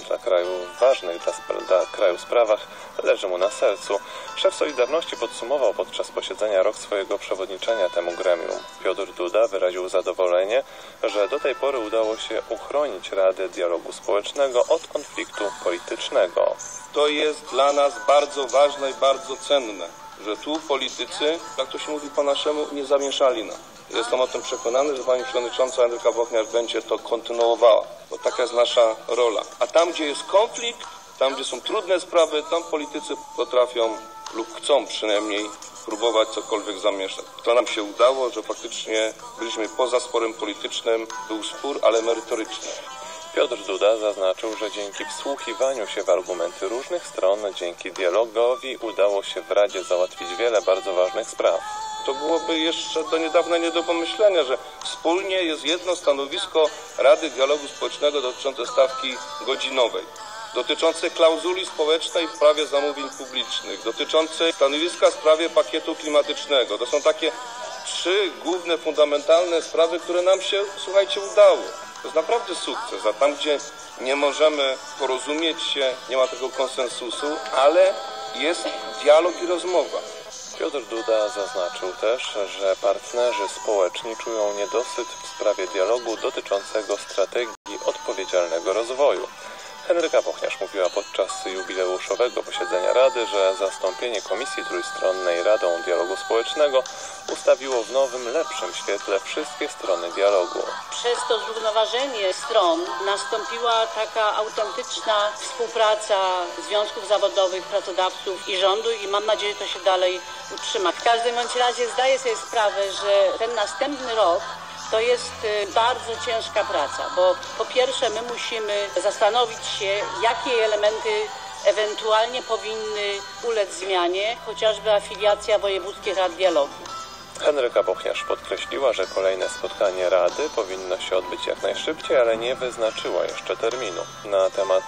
dla kraju sprawach leży mu na sercu. Szef Solidarności podsumował podczas posiedzenia rok swojego przewodniczenia temu gremium. Piotr Duda wyraził zadowolenie, że do tej pory udało się uchronić Radę Dialogu Społecznego od konfliktu politycznego. To jest dla nas bardzo ważne i bardzo cenne, że tu politycy, jak to się mówi po naszemu, nie zamieszali nam. Jestem o tym przekonany, że pani przewodnicząca Henryka Bochniarz będzie to kontynuowała, bo taka jest nasza rola. A tam, gdzie jest konflikt, tam, gdzie są trudne sprawy, tam politycy potrafią lub chcą przynajmniej próbować cokolwiek zamieszać. To nam się udało, że faktycznie byliśmy poza sporem politycznym, był spór, ale merytoryczny. Piotr Duda zaznaczył, że dzięki wsłuchiwaniu się w argumenty różnych stron, dzięki dialogowi udało się w Radzie załatwić wiele bardzo ważnych spraw. To byłoby jeszcze do niedawna nie do pomyślenia, że wspólnie jest jedno stanowisko Rady Dialogu Społecznego dotyczące stawki godzinowej, dotyczące klauzuli społecznej w prawie zamówień publicznych, dotyczące stanowiska w sprawie pakietu klimatycznego. To są takie trzy główne, fundamentalne sprawy, które nam się, słuchajcie, udało. To jest naprawdę sukces, a tam, gdzie nie możemy porozumieć się, nie ma tego konsensusu, ale jest dialog i rozmowa. Piotr Duda zaznaczył też, że partnerzy społeczni czują niedosyt w sprawie dialogu dotyczącego strategii odpowiedzialnego rozwoju. Henryka Bochniarz mówiła podczas jubileuszowego posiedzenia Rady, że zastąpienie Komisji Trójstronnej Radą Dialogu Społecznego ustawiło w nowym, lepszym świetle wszystkie strony dialogu. Przez to zrównoważenie stron nastąpiła taka autentyczna współpraca związków zawodowych, pracodawców i rządu i mam nadzieję, że to się dalej utrzyma. W każdym bądź razie zdaję sobie sprawę, że ten następny rok to jest bardzo ciężka praca, bo po pierwsze my musimy zastanowić się, jakie elementy ewentualnie powinny ulec zmianie, chociażby afiliacja wojewódzkich rad dialogu. Henryka Bochniarz podkreśliła, że kolejne spotkanie Rady powinno się odbyć jak najszybciej, ale nie wyznaczyła jeszcze terminu. Na temat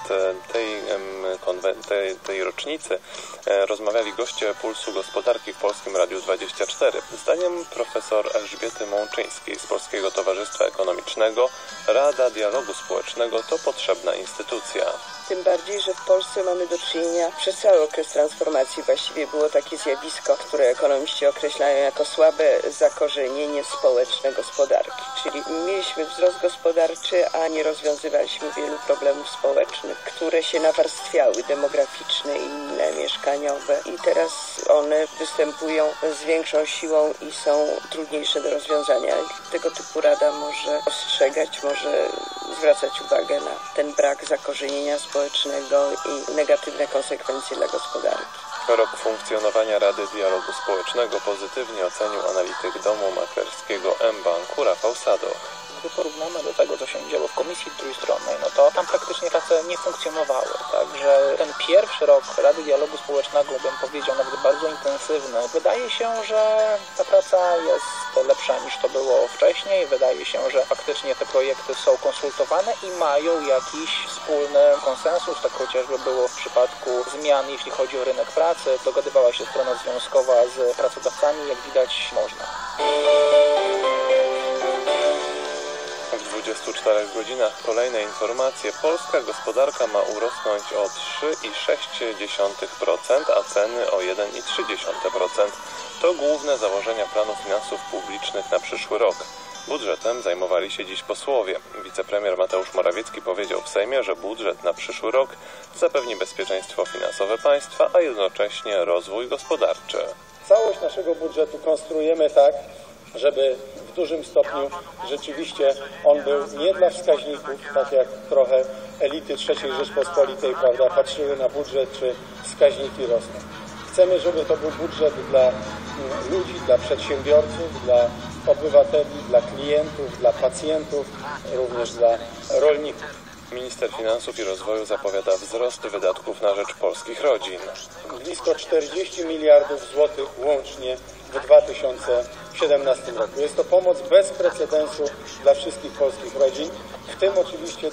tej rocznicy rozmawiali goście Pulsu Gospodarki w Polskim Radiu 24. Zdaniem profesor Elżbiety Mączyńskiej z Polskiego Towarzystwa Ekonomicznego Rada Dialogu Społecznego to potrzebna instytucja. Tym bardziej, że w Polsce mamy do czynienia przez cały okres transformacji. Właściwie było takie zjawisko, które ekonomiści określają jako słabe zakorzenienie społeczne gospodarki. Czyli mieliśmy wzrost gospodarczy, a nie rozwiązywaliśmy wielu problemów społecznych, które się nawarstwiały, demograficzne i inne, mieszkaniowe. I teraz one występują z większą siłą i są trudniejsze do rozwiązania. Tego typu Rada może ostrzegać, może zwracać uwagę na ten brak zakorzenienia społecznego i negatywne konsekwencje dla gospodarki. Rok funkcjonowania Rady Dialogu Społecznego pozytywnie ocenił analityk domu maklerskiego mBanku Rafał Sadoch. Gdy porównamy do tego, co się działo w Komisji Trójstronnej, no to tam praktycznie prace nie funkcjonowały. Także ten pierwszy rok Rady Dialogu Społecznego, bym powiedział, nawet bardzo intensywny. Wydaje się, że ta praca jest lepsza niż to było wcześniej. Wydaje się, że faktycznie te projekty są konsultowane i mają jakiś wspólny konsensus. Tak chociażby było w przypadku zmian, jeśli chodzi o rynek pracy. Dogadywała się strona związkowa z pracodawcami, jak widać można. 24 godzinach kolejne informacje. Polska gospodarka ma urosnąć o 3,6%, a ceny o 1,3%. To główne założenia planu finansów publicznych na przyszły rok. Budżetem zajmowali się dziś posłowie. Wicepremier Mateusz Morawiecki powiedział w Sejmie, że budżet na przyszły rok zapewni bezpieczeństwo finansowe państwa, a jednocześnie rozwój gospodarczy. Całość naszego budżetu konstruujemy tak, żeby w dużym stopniu rzeczywiście on był nie dla wskaźników, tak jak trochę elity III Rzeczpospolitej, prawda, patrzyły na budżet, czy wskaźniki rosną. Chcemy, żeby to był budżet dla ludzi, dla przedsiębiorców, dla obywateli, dla klientów, dla pacjentów, również dla rolników. Minister Finansów i Rozwoju zapowiada wzrost wydatków na rzecz polskich rodzin. Blisko 40 miliardów złotych łącznie w 2017 roku. Jest to pomoc bez precedensu dla wszystkich polskich rodzin, w tym oczywiście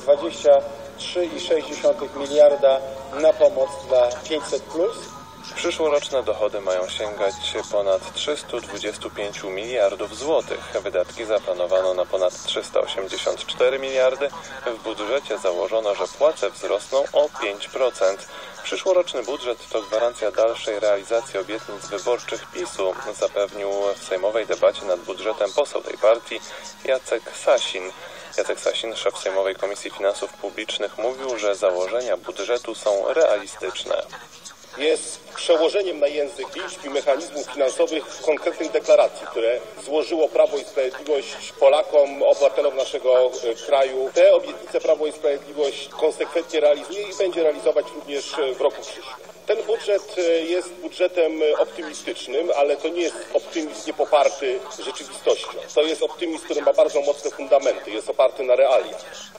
23,6 miliarda na pomoc dla 500+. Przyszłoroczne dochody mają sięgać ponad 325 miliardów złotych. Wydatki zaplanowano na ponad 384 miliardy. W budżecie założono, że płace wzrosną o 5%. Przyszłoroczny budżet to gwarancja dalszej realizacji obietnic wyborczych PiS-u, zapewnił w sejmowej debacie nad budżetem poseł tej partii Jacek Sasin. Jacek Sasin, szef Sejmowej Komisji Finansów Publicznych, mówił, że założenia budżetu są realistyczne. Jest przełożeniem na język liczb i mechanizmów finansowych konkretnych deklaracji, które złożyło Prawo i Sprawiedliwość Polakom, obywatelom naszego kraju. Te obietnice Prawo i Sprawiedliwość konsekwentnie realizuje i będzie realizować również w roku przyszłym. Ten budżet jest budżetem optymistycznym, ale to nie jest optymizm niepoparty rzeczywistością. To jest optymizm, który ma bardzo mocne fundamenty, jest oparty na realiach.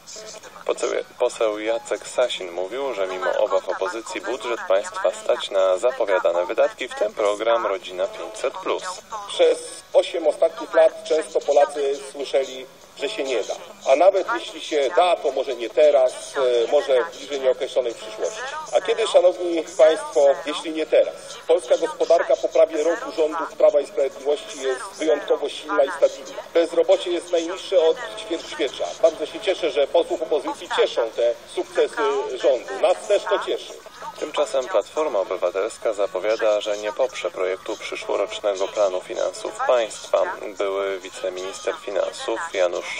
Poseł Jacek Sasin mówił, że mimo obaw opozycji budżet państwa stać na zapowiadane wydatki, w tym program Rodzina 500+. Przez 8 ostatnich lat często Polacy słyszeli, że się nie da. A nawet jeśli się da, to może nie teraz, może w bliżej nieokreślonej przyszłości. A kiedy, szanowni państwo, jeśli nie teraz? Polska gospodarka po prawie roku rządów Prawa i Sprawiedliwości jest wyjątkowo silna i stabilna. Bezrobocie jest najniższe od ćwierćwiecza. Bardzo się cieszę, że posłów opozycji cieszą te sukcesy rządu. Nas też to cieszy. Tymczasem Platforma Obywatelska zapowiada, że nie poprze projektu przyszłorocznego planu finansów państwa. Były wiceminister finansów Janusz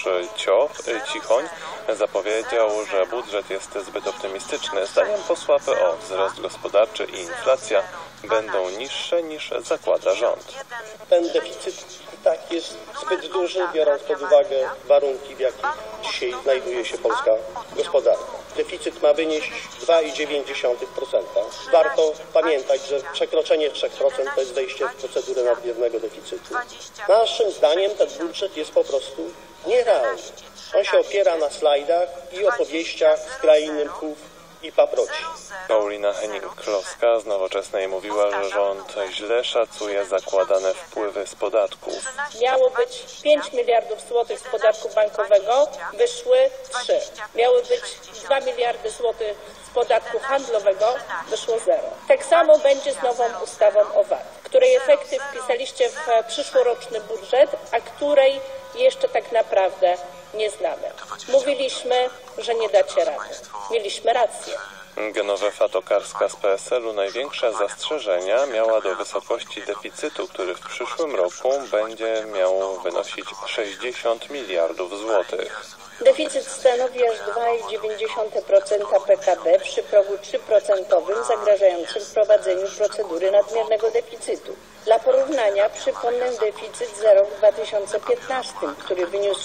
Cichoń zapowiedział, że budżet jest zbyt optymistyczny. Zdaniem posła PO wzrost gospodarczy i inflacja będą niższe niż zakłada rząd. Ten deficyt i tak jest zbyt duży, biorąc pod uwagę warunki, w jakich dzisiaj znajduje się polska gospodarka. Deficyt ma wynieść 2,9%. Warto pamiętać, że przekroczenie 3% to jest wejście w procedurę nadmiernego deficytu. Naszym zdaniem ten budżet jest po prostu nierealny. On się opiera na slajdach i opowieściach z krainy mchów i paproci. Paulina Henning-Kloska z Nowoczesnej mówiła, że rząd źle szacuje zakładane wpływy z podatków. Miało być 5 miliardów złotych z podatku bankowego, wyszły 3. Miały być 2 miliardy złotych z podatku handlowego, wyszło 0. Tak samo będzie z nową ustawą o VAT, której efekty wpisaliście w przyszłoroczny budżet, a której jeszcze tak naprawdę nie znamy. Mówiliśmy, że nie dacie rady. Mieliśmy rację. Genowefa Tokarska z PSL-u największe zastrzeżenia miała do wysokości deficytu, który w przyszłym roku będzie miał wynosić 60 miliardów złotych. Deficyt stanowi aż 2,9% PKB przy progu 3% zagrażającym wprowadzeniu procedury nadmiernego deficytu. Dla porównania przypomnę deficyt za rok 2015, który wyniósł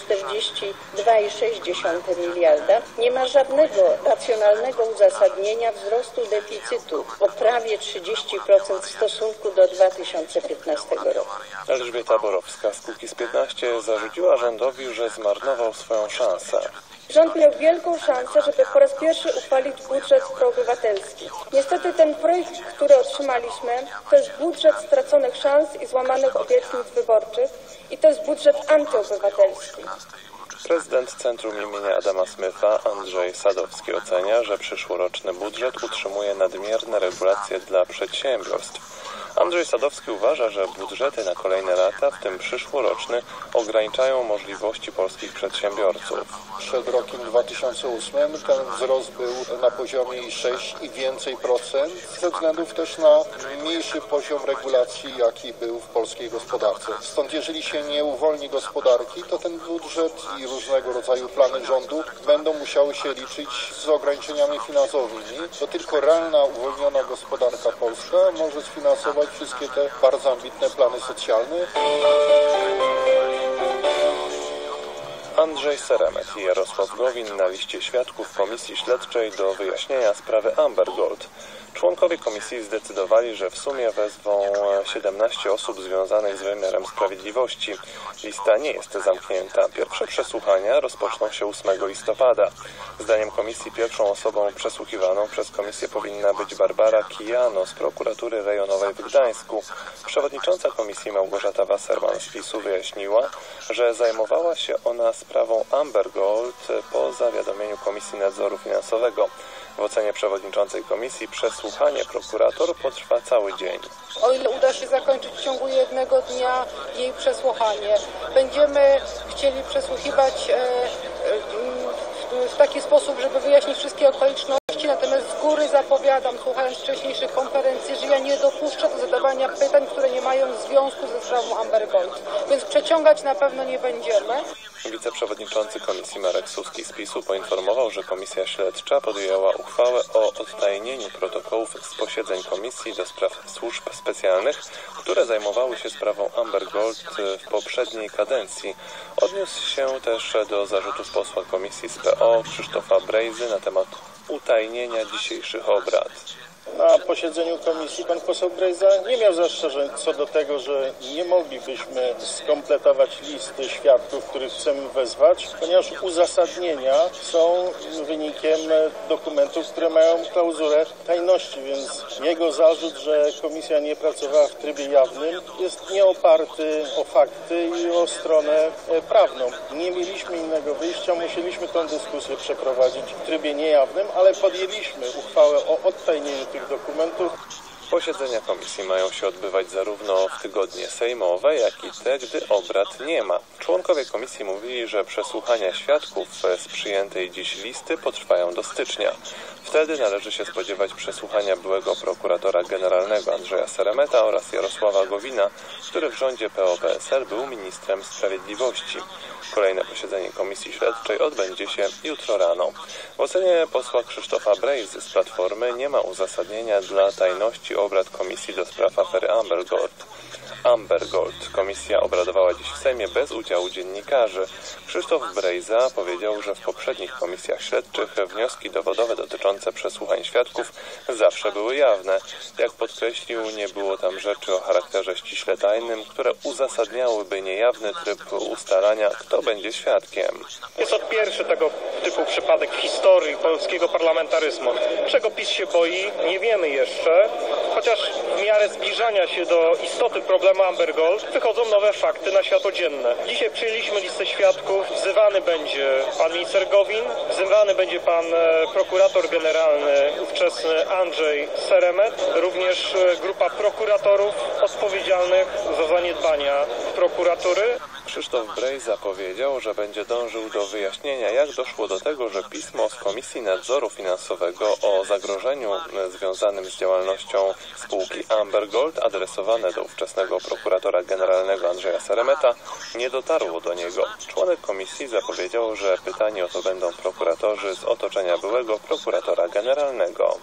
42,6 miliarda. Nie ma żadnego racjonalnego uzasadnienia wzrostu deficytu o prawie 30% w stosunku do 2015 roku. Elżbieta Borowska z Kukiz15 zarzuciła rządowi, że zmarnował swoją szansę. Rząd miał wielką szansę, żeby po raz pierwszy uchwalić budżet proobywatelski. Niestety ten projekt, który otrzymaliśmy, to jest budżet straconych szans i złamanych obietnic wyborczych i to jest budżet antyobywatelski. Prezydent Centrum imienia Adama Smitha Andrzej Sadowski ocenia, że przyszłoroczny budżet utrzymuje nadmierne regulacje dla przedsiębiorstw. Andrzej Sadowski uważa, że budżety na kolejne lata, w tym przyszłoroczny, ograniczają możliwości polskich przedsiębiorców. Przed rokiem 2008 ten wzrost był na poziomie 6 i więcej procent, ze względów też na mniejszy poziom regulacji, jaki był w polskiej gospodarce. Stąd jeżeli się nie uwolni gospodarki, to ten budżet i różnego rodzaju plany rządu będą musiały się liczyć z ograniczeniami finansowymi. To tylko realna, uwolniona gospodarka polska może sfinansować wszystkie te bardzo ambitne plany socjalne. Andrzej Seremet i Jarosław Gowin na liście świadków Komisji Śledczej do wyjaśnienia sprawy Amber Gold. Członkowie komisji zdecydowali, że w sumie wezwą 17 osób związanych z wymiarem sprawiedliwości. Lista nie jest zamknięta. Pierwsze przesłuchania rozpoczną się 8 listopada. Zdaniem komisji pierwszą osobą przesłuchiwaną przez komisję powinna być Barbara Kijano z prokuratury rejonowej w Gdańsku. Przewodnicząca komisji Małgorzata Wasserman z PiS-u wyjaśniła, że zajmowała się ona sprawą Amber Gold po zawiadomieniu Komisji Nadzoru Finansowego. W ocenie przewodniczącej komisji przesłuchanie prokurator potrwa cały dzień. O ile uda się zakończyć w ciągu jednego dnia jej przesłuchanie, będziemy chcieli przesłuchiwać w taki sposób, żeby wyjaśnić wszystkie okoliczności, natomiast z góry zapowiadam, słuchając wcześniejszych konferencji, że ja nie dopuszczę do zadawania pytań, które nie mają związku ze sprawą Amber Gold. Więc przeciągać na pewno nie będziemy. Wiceprzewodniczący komisji Marek Suski z PiS-u poinformował, że komisja śledcza podjęła uchwałę o odtajnieniu protokołów z posiedzeń komisji do spraw służb specjalnych, które zajmowały się sprawą Amber Gold w poprzedniej kadencji. Odniósł się też do zarzutów posła komisji z PO Krzysztofa Brejzy na temat utajnienia dzisiejszych obrad. Na posiedzeniu komisji pan poseł Brejza nie miał zastrzeżeń co do tego, że nie moglibyśmy skompletować listy świadków, których chcemy wezwać, ponieważ uzasadnienia są wynikiem dokumentów, które mają klauzulę tajności, więc jego zarzut, że komisja nie pracowała w trybie jawnym, jest nieoparty o fakty i o stronę prawną. Nie mieliśmy innego wyjścia, musieliśmy tę dyskusję przeprowadzić w trybie niejawnym, ale podjęliśmy uchwałę o odtajnieniu tych dokumentów. Posiedzenia komisji mają się odbywać zarówno w tygodnie sejmowe, jak i te, gdy obrad nie ma. Członkowie komisji mówili, że przesłuchania świadków z przyjętej dziś listy potrwają do stycznia. Wtedy należy się spodziewać przesłuchania byłego prokuratora generalnego Andrzeja Seremeta oraz Jarosława Gowina, który w rządzie PO-PSL był ministrem sprawiedliwości. Kolejne posiedzenie komisji śledczej odbędzie się jutro rano. W ocenie posła Krzysztofa Brejzy z Platformy nie ma uzasadnienia dla tajności obrad komisji do spraw afery Amber Gold. Amber Gold. Komisja obradowała dziś w Sejmie bez udziału dziennikarzy. Krzysztof Brejza powiedział, że w poprzednich komisjach śledczych wnioski dowodowe dotyczące przesłuchań świadków zawsze były jawne. Jak podkreślił, nie było tam rzeczy o charakterze ściśle tajnym, które uzasadniałyby niejawny tryb ustalania, kto będzie świadkiem. Jest to pierwszy tego typu przypadek w historii polskiego parlamentaryzmu. Czego PiS się boi, nie wiemy jeszcze, chociaż w miarę zbliżania się do istoty problemu Amber Gold wychodzą nowe fakty na światło dzienne. Dzisiaj przyjęliśmy listę świadków. Wzywany będzie pan minister Gowin, wzywany będzie pan prokurator generalny ówczesny Andrzej Seremet, również grupa prokuratorów odpowiedzialnych za zaniedbania prokuratury. Krzysztof Brejza powiedział, że będzie dążył do wyjaśnienia, jak doszło do tego, że pismo z Komisji Nadzoru Finansowego o zagrożeniu związanym z działalnością spółki Amber Gold adresowane do ówczesnego prokuratora generalnego Andrzeja Seremeta nie dotarło do niego. Członek komisji zapowiedział, że pytani o to będą prokuratorzy z otoczenia byłego prokuratora generalnego.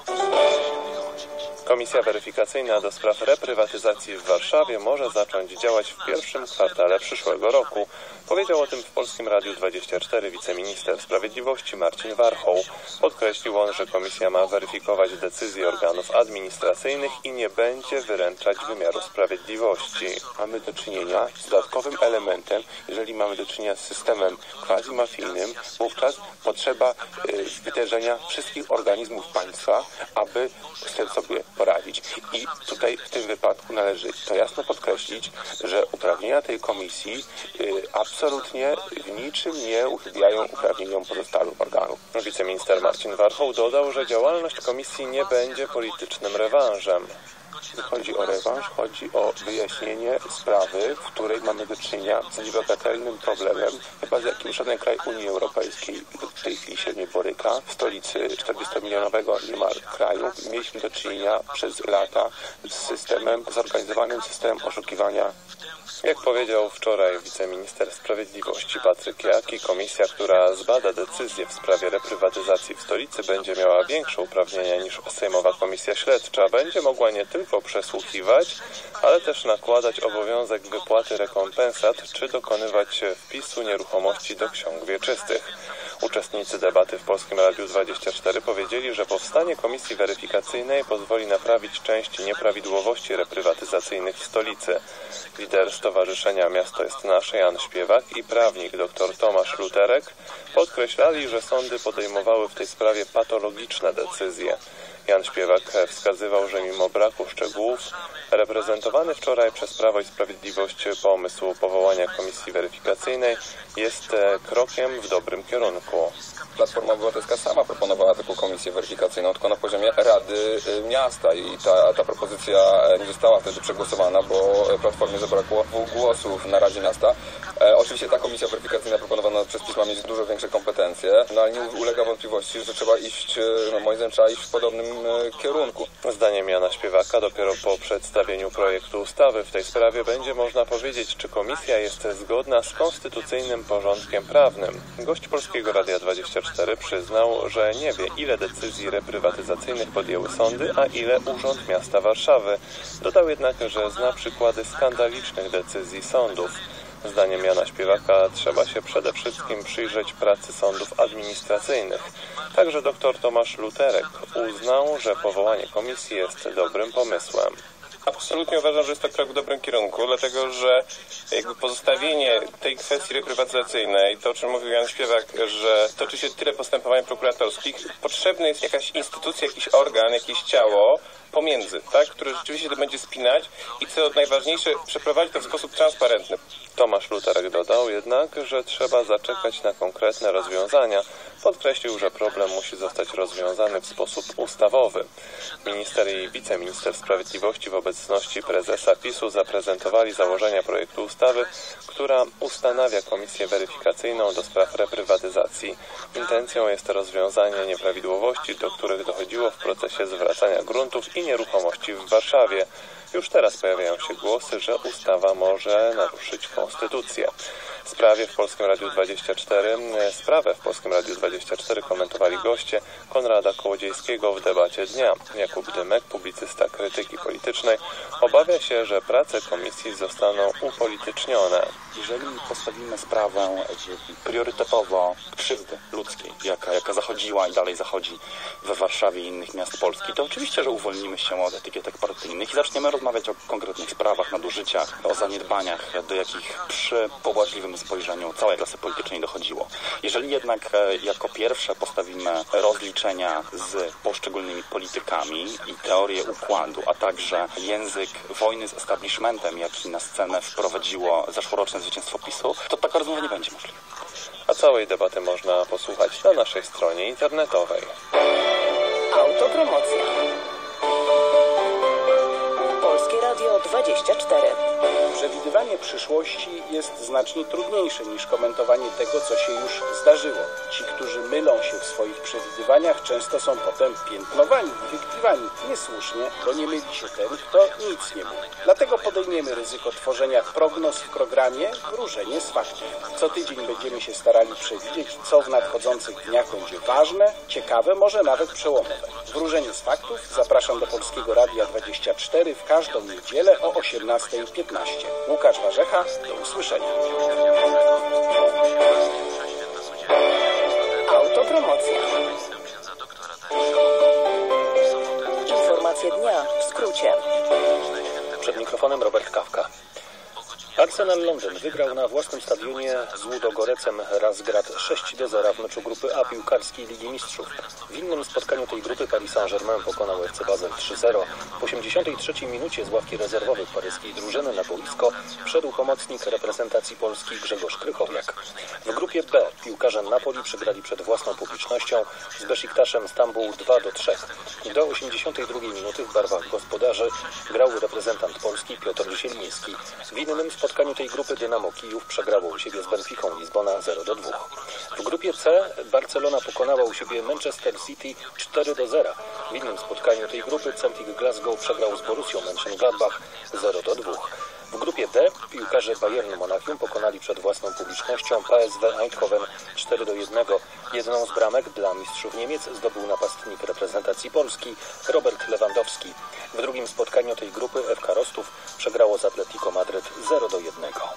Komisja weryfikacyjna do spraw reprywatyzacji w Warszawie może zacząć działać w pierwszym kwartale przyszłego roku. Powiedział o tym w Polskim Radiu 24 wiceminister sprawiedliwości Marcin Warchoł. Podkreślił on, że komisja ma weryfikować decyzje organów administracyjnych i nie będzie wyręczać wymiaru sprawiedliwości. Mamy do czynienia z dodatkowym elementem, jeżeli mamy do czynienia z systemem quasi-mafijnym, wówczas potrzeba wytężenia wszystkich organizmów państwa, aby z tym sobie poradzić. I tutaj w tym wypadku należy to jasno podkreślić, że uprawnienia tej komisji absolutnie w niczym nie uchybiają uprawnieniom pozostałych organów. Wiceminister Marcin Warchoł dodał, że działalność komisji nie będzie politycznym rewanżem. Nie chodzi o rewanż, chodzi o wyjaśnienie sprawy, w której mamy do czynienia z niebagatelnym problemem, chyba z jakim żaden kraj Unii Europejskiej w tej chwili się nie boryka. W stolicy 40-milionowego niemal kraju mieliśmy do czynienia przez lata z zorganizowanym systemem oszukiwania. Jak powiedział wczoraj wiceminister sprawiedliwości Patryk Jaki, komisja, która zbada decyzję w sprawie reprywatyzacji w stolicy, będzie miała większe uprawnienia niż Sejmowa Komisja Śledcza. Będzie mogła nie tylko przesłuchiwać, ale też nakładać obowiązek wypłaty rekompensat czy dokonywać wpisu nieruchomości do ksiąg wieczystych. Uczestnicy debaty w Polskim Radiu 24 powiedzieli, że powstanie komisji weryfikacyjnej pozwoli naprawić część nieprawidłowości reprywatyzacyjnych w stolicy. Lider Stowarzyszenia Miasto jest Nasze Jan Śpiewak i prawnik dr Tomasz Luterek podkreślali, że sądy podejmowały w tej sprawie patologiczne decyzje. Jan Śpiewak wskazywał, że mimo braku szczegółów reprezentowany wczoraj przez Prawo i Sprawiedliwość pomysł powołania komisji weryfikacyjnej jest krokiem w dobrym kierunku. Platforma Obywatelska sama proponowała taką komisję weryfikacyjną, tylko na poziomie Rady Miasta i ta propozycja nie została wtedy przegłosowana, bo Platformie zabrakło 2 głosów na Radzie Miasta. Oczywiście ta komisja weryfikacyjna proponowana przez PiS ma mieć dużo większe kompetencje, no ale nie ulega wątpliwości, że trzeba iść, moim zdaniem trzeba iść w podobnym kierunku. Zdaniem Jana Śpiewaka dopiero po przedstawieniu projektu ustawy w tej sprawie będzie można powiedzieć, czy komisja jest zgodna z konstytucyjnym porządkiem prawnym. Gość Polskiego Radia 24 przyznał, że nie wie, ile decyzji reprywatyzacyjnych podjęły sądy, a ile Urząd Miasta Warszawy. Dodał jednak, że zna przykłady skandalicznych decyzji sądów. Zdaniem Jana Śpiewaka trzeba się przede wszystkim przyjrzeć pracy sądów administracyjnych. Także dr Tomasz Luterek uznał, że powołanie komisji jest dobrym pomysłem. Absolutnie uważam, że jest to krok w dobrym kierunku, dlatego że jakby pozostawienie tej kwestii reprywatyzacyjnej, to o czym mówił Jan Śpiewak, że toczy się tyle postępowań prokuratorskich, potrzebna jest jakaś instytucja, jakiś organ, jakieś ciało pomiędzy, tak, które rzeczywiście to będzie spinać i co najważniejsze, przeprowadzić to w sposób transparentny. Tomasz Luterek dodał jednak, że trzeba zaczekać na konkretne rozwiązania. Podkreślił, że problem musi zostać rozwiązany w sposób ustawowy. Minister i wiceminister sprawiedliwości w obecności prezesa PiS-u zaprezentowali założenia projektu ustawy, która ustanawia komisję weryfikacyjną do spraw reprywatyzacji. Intencją jest rozwiązanie nieprawidłowości, do których dochodziło w procesie zwracania gruntów i nieruchomości w Warszawie. Już teraz pojawiają się głosy, że ustawa może naruszyć konstytucję. Sprawę w Polskim Radiu 24 komentowali goście Konrada Kołodziejskiego w debacie dnia. Jakub Dymek, publicysta krytyki politycznej, obawia się, że prace komisji zostaną upolitycznione. Jeżeli postawimy sprawę priorytetowo krzywdy ludzkiej, jaka zachodziła i dalej zachodzi we Warszawie i innych miast Polski, to oczywiście, że uwolnimy się od etykietek partyjnych i zaczniemy rozmawiać o konkretnych sprawach, nadużyciach, o zaniedbaniach, do jakich przy pobłażliwym spojrzeniu całej klasy politycznej dochodziło. Jeżeli jednak jako pierwsze postawimy rozliczenia z poszczególnymi politykami i teorię układu, a także język wojny z establishmentem, jaki na scenę wprowadziło zeszłoroczne zwycięstwo PiS-u, to taka rozmowa nie będzie możliwa. A całej debaty można posłuchać na naszej stronie internetowej. Autopromocja. Polskie Radio 24. Przewidywanie przyszłości jest znacznie trudniejsze niż komentowanie tego, co się już zdarzyło. Ci, którzy mylą się w swoich przewidywaniach, często są potem piętnowani i wykpiwani niesłusznie, bo nie myli się ten, kto nic nie mówi. Dlatego podejmiemy ryzyko tworzenia prognoz w programie Wróżenie z faktów. Co tydzień będziemy się starali przewidzieć, co w nadchodzących dniach będzie ważne, ciekawe, może nawet przełomowe. Wróżenie z faktów zapraszam do Polskiego Radia 24 w każdą niedzielę o 18:15. Łukasz Warzecha, do usłyszenia. Autopromocja. Informacje dnia w skrócie. Przed mikrofonem Robert Kawka. Arsenal Londyn wygrał na własnym stadionie z Łudogorecem Razgrad 6-0 w meczu grupy A piłkarskiej Ligi Mistrzów. W innym spotkaniu tej grupy Paris Saint-Germain pokonał FC Basel 3-0. W 83 minucie z ławki rezerwowych paryskiej drużyny na boisko wszedł pomocnik reprezentacji Polski Grzegorz Krychowiak. W grupie B piłkarze Napoli przegrali przed własną publicznością z Beşiktaşem Stambuł 2-3. Do 82 minuty w barwach gospodarzy grał reprezentant Polski Piotr Zieliński. W innym spotkaniu tej grupy Dynamo Kijów przegrało u siebie z Benficą Lizbona 0-2. W grupie C Barcelona pokonała u siebie Manchester City 4-0. W innym spotkaniu tej grupy Celtic Glasgow przegrał z Borussią Mönchengladbach 0-2. W grupie D piłkarze Bayernu Monachium pokonali przed własną publicznością PSV Eindhoven 4-1. Jedną z bramek dla mistrzów Niemiec zdobył napastnik reprezentacji Polski Robert Lewandowski. W drugim spotkaniu tej grupy FK Rostów przegrało z Atletico Madryt 0-1.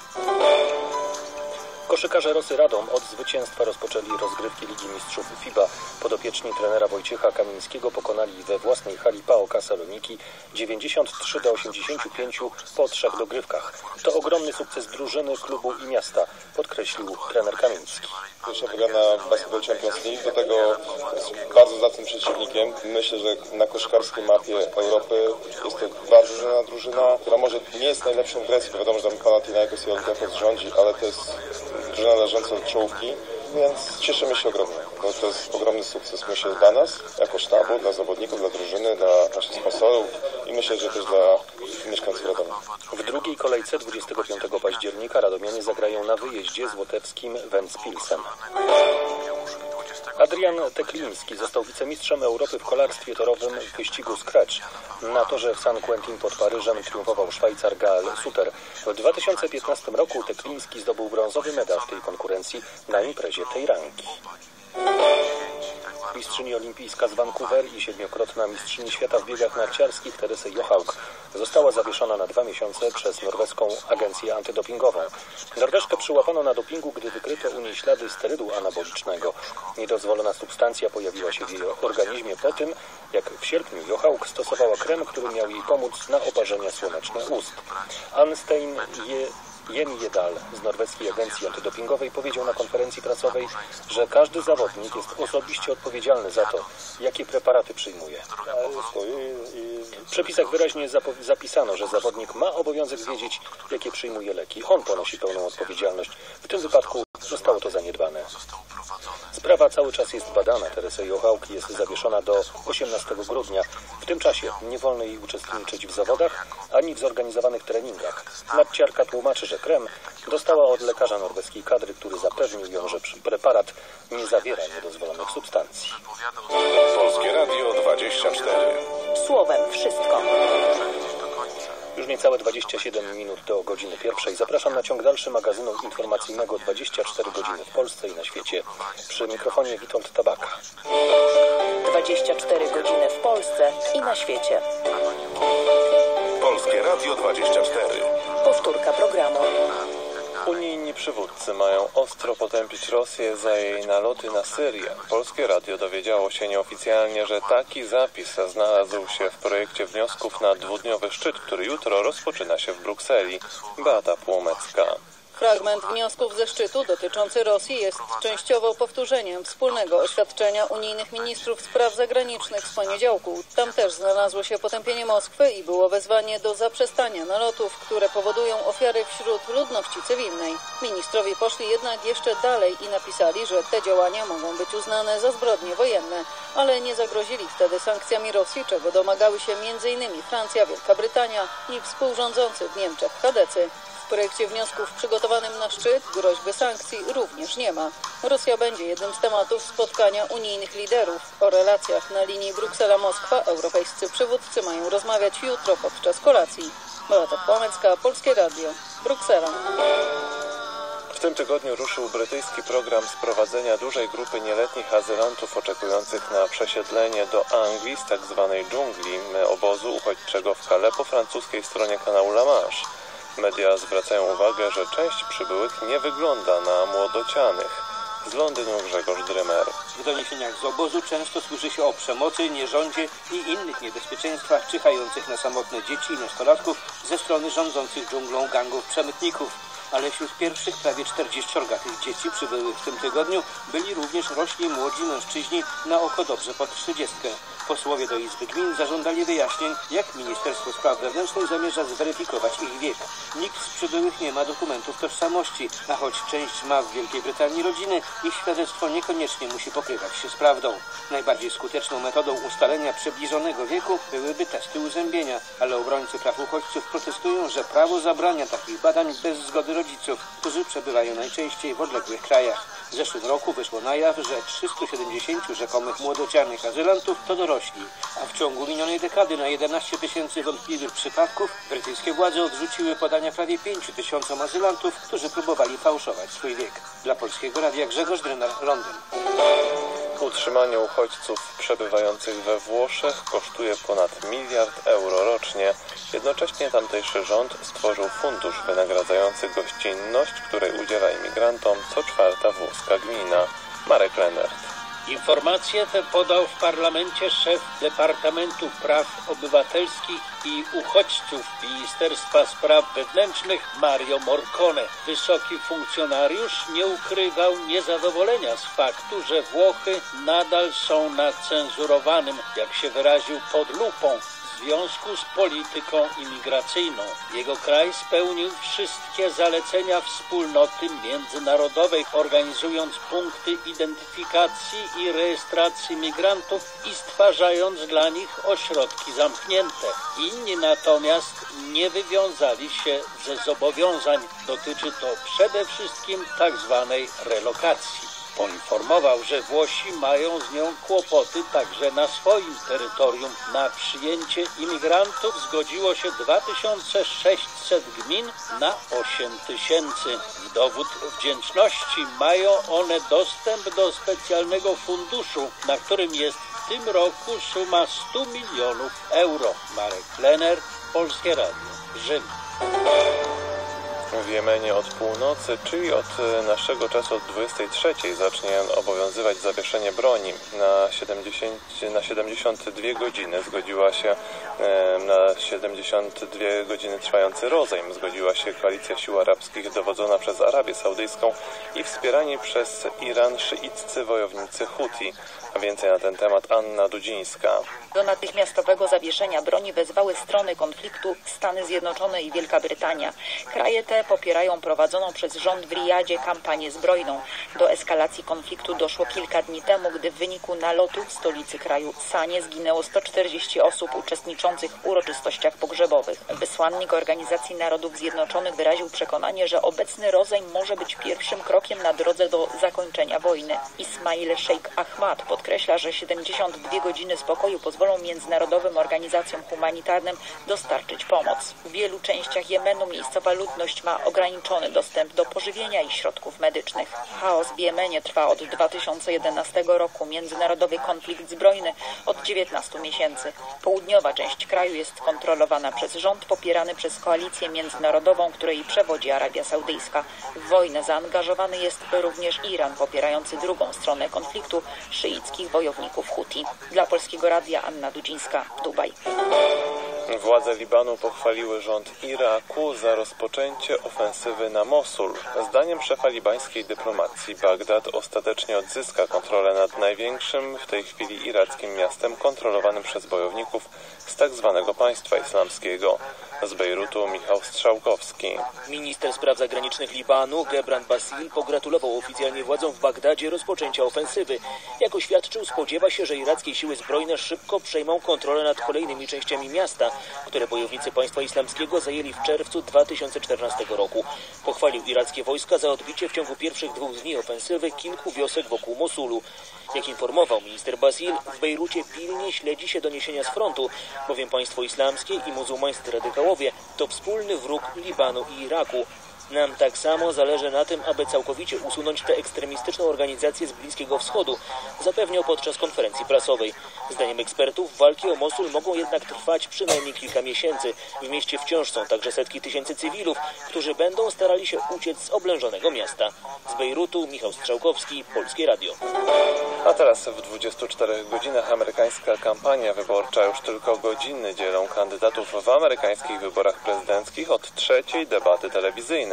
Koszykarze Rosy Radom od zwycięstwa rozpoczęli rozgrywki Ligi Mistrzów FIBA. Podopieczni trenera Wojciecha Kamińskiego pokonali we własnej hali PAOK Saloniki 93-85 po 3 dogrywkach. To ogromny sukces drużyny, klubu i miasta, podkreślił trener Kamiński. Pierwsza wygrana Basketball Champions League, do tego z bardzo zacnym przeciwnikiem. Myślę, że na koszykarskiej mapie Europy jest to bardzo duża drużyna, która może nie jest najlepszą w Grecji, bo wiadomo, że tam Panathinaikos i Olympiakos rządzi, ale to jest drużyna należąca do czołówki, więc cieszymy się ogromnie. To jest ogromny sukces, myślę, dla nas, jako sztabu, dla zawodników, dla drużyny, dla naszych sponsorów i myślę, że też dla mieszkańców Radomia. W drugiej kolejce 25 października radomianie zagrają na wyjeździe z łotewskim Ventspilsem. Adrian Tekliński został wicemistrzem Europy w kolarstwie torowym w wyścigu Scratch. Na torze w San Quentin pod Paryżem triumfował Szwajcar Gael Suter. W 2015 roku Tekliński zdobył brązowy medal w tej konkurencji na imprezie tej rangi. Mistrzyni olimpijska z Vancouver i 7-krotna mistrzyni świata w biegach narciarskich Therese Johaug została zawieszona na 2 miesiące przez norweską agencję antydopingową. Norweszkę przyłapano na dopingu, gdy wykryto u niej ślady sterydu anabolicznego. Niedozwolona substancja pojawiła się w jej organizmie po tym, jak w sierpniu Johaug stosowała krem, który miał jej pomóc na oparzenia słoneczne ust. Anstein Jedal z norweskiej agencji antydopingowej powiedział na konferencji prasowej, że każdy zawodnik jest osobiście odpowiedzialny za to, jakie preparaty przyjmuje. W przepisach wyraźnie zapisano, że zawodnik ma obowiązek wiedzieć, jakie przyjmuje leki. On ponosi pełną odpowiedzialność. W tym wypadku zostało to zaniedbane. Sprawa cały czas jest badana. Therese Johaug jest zawieszona do 18 grudnia. W tym czasie nie wolno jej uczestniczyć w zawodach ani w zorganizowanych treningach. Narciarka tłumaczy, że krem dostała od lekarza norweskiej kadry, który zapewnił ją, że preparat nie zawiera niedozwolonych substancji. Polskie Radio 24. Słowem wszystko. Już niecałe 27 minut do godziny 1. Zapraszam na ciąg dalszy magazynu informacyjnego 24 godziny w Polsce i na świecie. Przy mikrofonie Witold Tabaka. 24 godziny w Polsce i na świecie. Polskie Radio 24. Powtórka programu. Unijni przywódcy mają ostro potępić Rosję za jej naloty na Syrię. Polskie Radio dowiedziało się nieoficjalnie, że taki zapis znalazł się w projekcie wniosków na dwudniowy szczyt, który jutro rozpoczyna się w Brukseli. Beata Płomecka. Fragment wniosków ze szczytu dotyczący Rosji jest częściowo powtórzeniem wspólnego oświadczenia unijnych ministrów spraw zagranicznych z poniedziałku. Tam też znalazło się potępienie Moskwy i było wezwanie do zaprzestania nalotów, które powodują ofiary wśród ludności cywilnej. Ministrowie poszli jednak jeszcze dalej i napisali, że te działania mogą być uznane za zbrodnie wojenne, ale nie zagrozili wtedy sankcjami Rosji, czego domagały się m.in. Francja, Wielka Brytania i współrządzący w Niemczech kadecy. W projekcie wniosków przygotowanym na szczyt groźby sankcji również nie ma. Rosja będzie jednym z tematów spotkania unijnych liderów. O relacjach na linii Bruksela-Moskwa europejscy przywódcy mają rozmawiać jutro podczas kolacji. Beata Płomecka, Polskie Radio, Bruksela. W tym tygodniu ruszył brytyjski program sprowadzenia dużej grupy nieletnich azylantów oczekujących na przesiedlenie do Anglii z tak zwanej dżungli obozu uchodźczego w Calais po francuskiej stronie kanału La Manche. Media zwracają uwagę, że część przybyłych nie wygląda na młodocianych. Z Londynu Grzegorz Drymer. W doniesieniach z obozu często słyszy się o przemocy, nierządzie i innych niebezpieczeństwach czyhających na samotne dzieci i nastolatków ze strony rządzących dżunglą gangów przemytników. ale wśród pierwszych prawie 40 tych dzieci przybyłych w tym tygodniu byli również rośli młodzi mężczyźni na oko dobrze pod 30. Posłowie do Izby Gmin zażądali wyjaśnień, jak Ministerstwo Spraw Wewnętrznych zamierza zweryfikować ich wiek. Nikt z przybyłych nie ma dokumentów tożsamości, a choć część ma w Wielkiej Brytanii rodziny, ich świadectwo niekoniecznie musi pokrywać się z prawdą. Najbardziej skuteczną metodą ustalenia przybliżonego wieku byłyby testy uzębienia, ale obrońcy praw uchodźców protestują, że prawo zabrania takich badań bez zgody rodziców, którzy przebywają najczęściej w odległych krajach. W zeszłym roku wyszło na jaw, że 370 rzekomych młodocianych azylantów to dorośli, a w ciągu minionej dekady na 11 000 wątpliwych przypadków brytyjskie władze odrzuciły podania prawie 5 000 azylantów, którzy próbowali fałszować swój wiek. Dla Polskiego Radia Grzegorz Drynar, Londyn. Utrzymanie uchodźców przebywających we Włoszech kosztuje ponad €1 miliard rocznie. Jednocześnie tamtejszy rząd stworzył fundusz wynagradzający gościnność, której udziela imigrantom co 4. włoska gmina. Marek Lenert. Informację tę podał w parlamencie szef Departamentu Praw Obywatelskich i Uchodźców Ministerstwa Spraw Wewnętrznych Mario Morcone. Wysoki funkcjonariusz nie ukrywał niezadowolenia z faktu, że Włochy nadal są na cenzurowanym, jak się wyraził, pod lupą w związku z polityką imigracyjną. Jego kraj spełnił wszystkie zalecenia wspólnoty międzynarodowej, organizując punkty identyfikacji i rejestracji migrantów i stwarzając dla nich ośrodki zamknięte. Inni natomiast nie wywiązali się ze zobowiązań. Dotyczy to przede wszystkim tzw. relokacji. Poinformował, że Włosi mają z nią kłopoty także na swoim terytorium. Na przyjęcie imigrantów zgodziło się 2600 gmin na 8000. W dowód wdzięczności mają one dostęp do specjalnego funduszu, na którym jest w tym roku suma 100 milionów euro. Marek Lenert, Polskie Radio, Rzym. W Jemenie od północy, czyli od naszego czasu od 23:00 zacznie obowiązywać zawieszenie broni. Na 72 godziny zgodziła się na 72 godziny trwający rozejm. Zgodziła się koalicja sił arabskich dowodzona przez Arabię Saudyjską i wspierani przez Iran szyiccy wojownicy Huti. A więcej na ten temat Anna Dudzińska. Do natychmiastowego zawieszenia broni wezwały strony konfliktu Stany Zjednoczone i Wielka Brytania. Kraje te popierają prowadzoną przez rząd w Riyadzie kampanię zbrojną. Do eskalacji konfliktu doszło kilka dni temu, gdy w wyniku nalotu w stolicy kraju Sanie zginęło 140 osób uczestniczących w uroczystościach pogrzebowych. Wysłannik Organizacji Narodów Zjednoczonych wyraził przekonanie, że obecny rozejm może być pierwszym krokiem na drodze do zakończenia wojny. Ismail Sheikh Ahmad podkreśla, że 72 godziny spokoju pozwolą międzynarodowym organizacjom humanitarnym dostarczyć pomoc. W wielu częściach Jemenu miejscowa ludność ma ograniczony dostęp do pożywienia i środków medycznych. Chaos w Jemenie trwa od 2011 roku. Międzynarodowy konflikt zbrojny od 19 miesięcy. Południowa część kraju jest kontrolowana przez rząd popierany przez koalicję międzynarodową, której przewodzi Arabia Saudyjska. W wojnę zaangażowany jest również Iran, popierający drugą stronę konfliktu, szyickich wojowników Huti. Dla Polskiego Radia Anna Dudzińska, Dubaj. Władze Libanu pochwaliły rząd Iraku za rozpoczęcie ofensywy na Mosul. Zdaniem szefa libańskiej dyplomacji Bagdad ostatecznie odzyska kontrolę nad największym w tej chwili irackim miastem kontrolowanym przez bojowników z tzw. Państwa Islamskiego. Z Bejrutu Michał Strzałkowski. Minister spraw zagranicznych Libanu Gebran Basil pogratulował oficjalnie władzom w Bagdadzie rozpoczęcia ofensywy. Jak oświadczył, spodziewa się, że irackie siły zbrojne szybko przejmą kontrolę nad kolejnymi częściami miasta, które bojownicy Państwa Islamskiego zajęli w czerwcu 2014 roku. Pochwalił irackie wojska za odbicie w ciągu pierwszych 2 dni ofensywy kilku wiosek wokół Mosulu. Jak informował minister Basil, w Bejrucie pilnie śledzi się doniesienia z frontu, bowiem Państwo Islamskie i muzułmańscy radykałowie to wspólny wróg Libanu i Iraku. Nam tak samo zależy na tym, aby całkowicie usunąć tę ekstremistyczną organizację z Bliskiego Wschodu, zapewniał podczas konferencji prasowej. Zdaniem ekspertów walki o Mosul mogą jednak trwać przynajmniej kilka miesięcy. W mieście wciąż są także setki tysięcy cywilów, którzy będą starali się uciec z oblężonego miasta. Z Bejrutu Michał Strzałkowski, Polskie Radio. A teraz w 24 godzinach amerykańska kampania wyborcza. Już tylko godziny dzielą kandydatów w amerykańskich wyborach prezydenckich od trzeciej debaty telewizyjnej.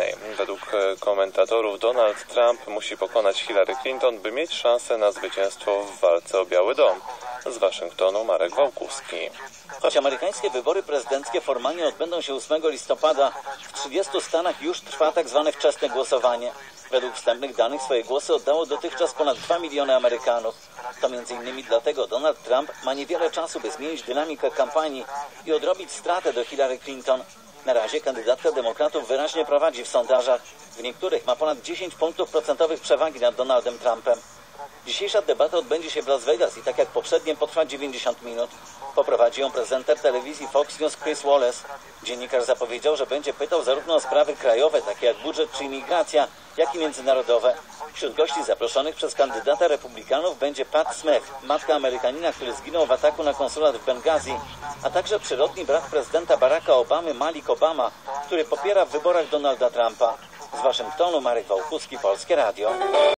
politycznej. Według komentatorów Donald Trump musi pokonać Hillary Clinton, by mieć szansę na zwycięstwo w walce o Biały Dom. Z Waszyngtonu Marek Wałkuski. Choć amerykańskie wybory prezydenckie formalnie odbędą się 8 listopada, w 30 stanach już trwa tzw. wczesne głosowanie. Według wstępnych danych swoje głosy oddało dotychczas ponad 2 miliony Amerykanów. To m.in. dlatego Donald Trump ma niewiele czasu, by zmienić dynamikę kampanii i odrobić stratę do Hillary Clinton. Na razie kandydatka demokratów wyraźnie prowadzi w sondażach. W niektórych ma ponad 10 punktów procentowych przewagi nad Donaldem Trumpem. Dzisiejsza debata odbędzie się w Las Vegas i tak jak poprzednie potrwa 90 minut. Poprowadzi ją prezenter telewizji Fox News Chris Wallace. Dziennikarz zapowiedział, że będzie pytał zarówno o sprawy krajowe, takie jak budżet czy imigracja, jak i międzynarodowe. Wśród gości zaproszonych przez kandydata republikanów będzie Pat Smith, matka Amerykanina, który zginął w ataku na konsulat w Bengazi, a także przyrodni brat prezydenta Baracka Obamy, Malik Obama, który popiera w wyborach Donalda Trumpa. Z Waszyngtonu Marek Wałkuski, Polskie Radio.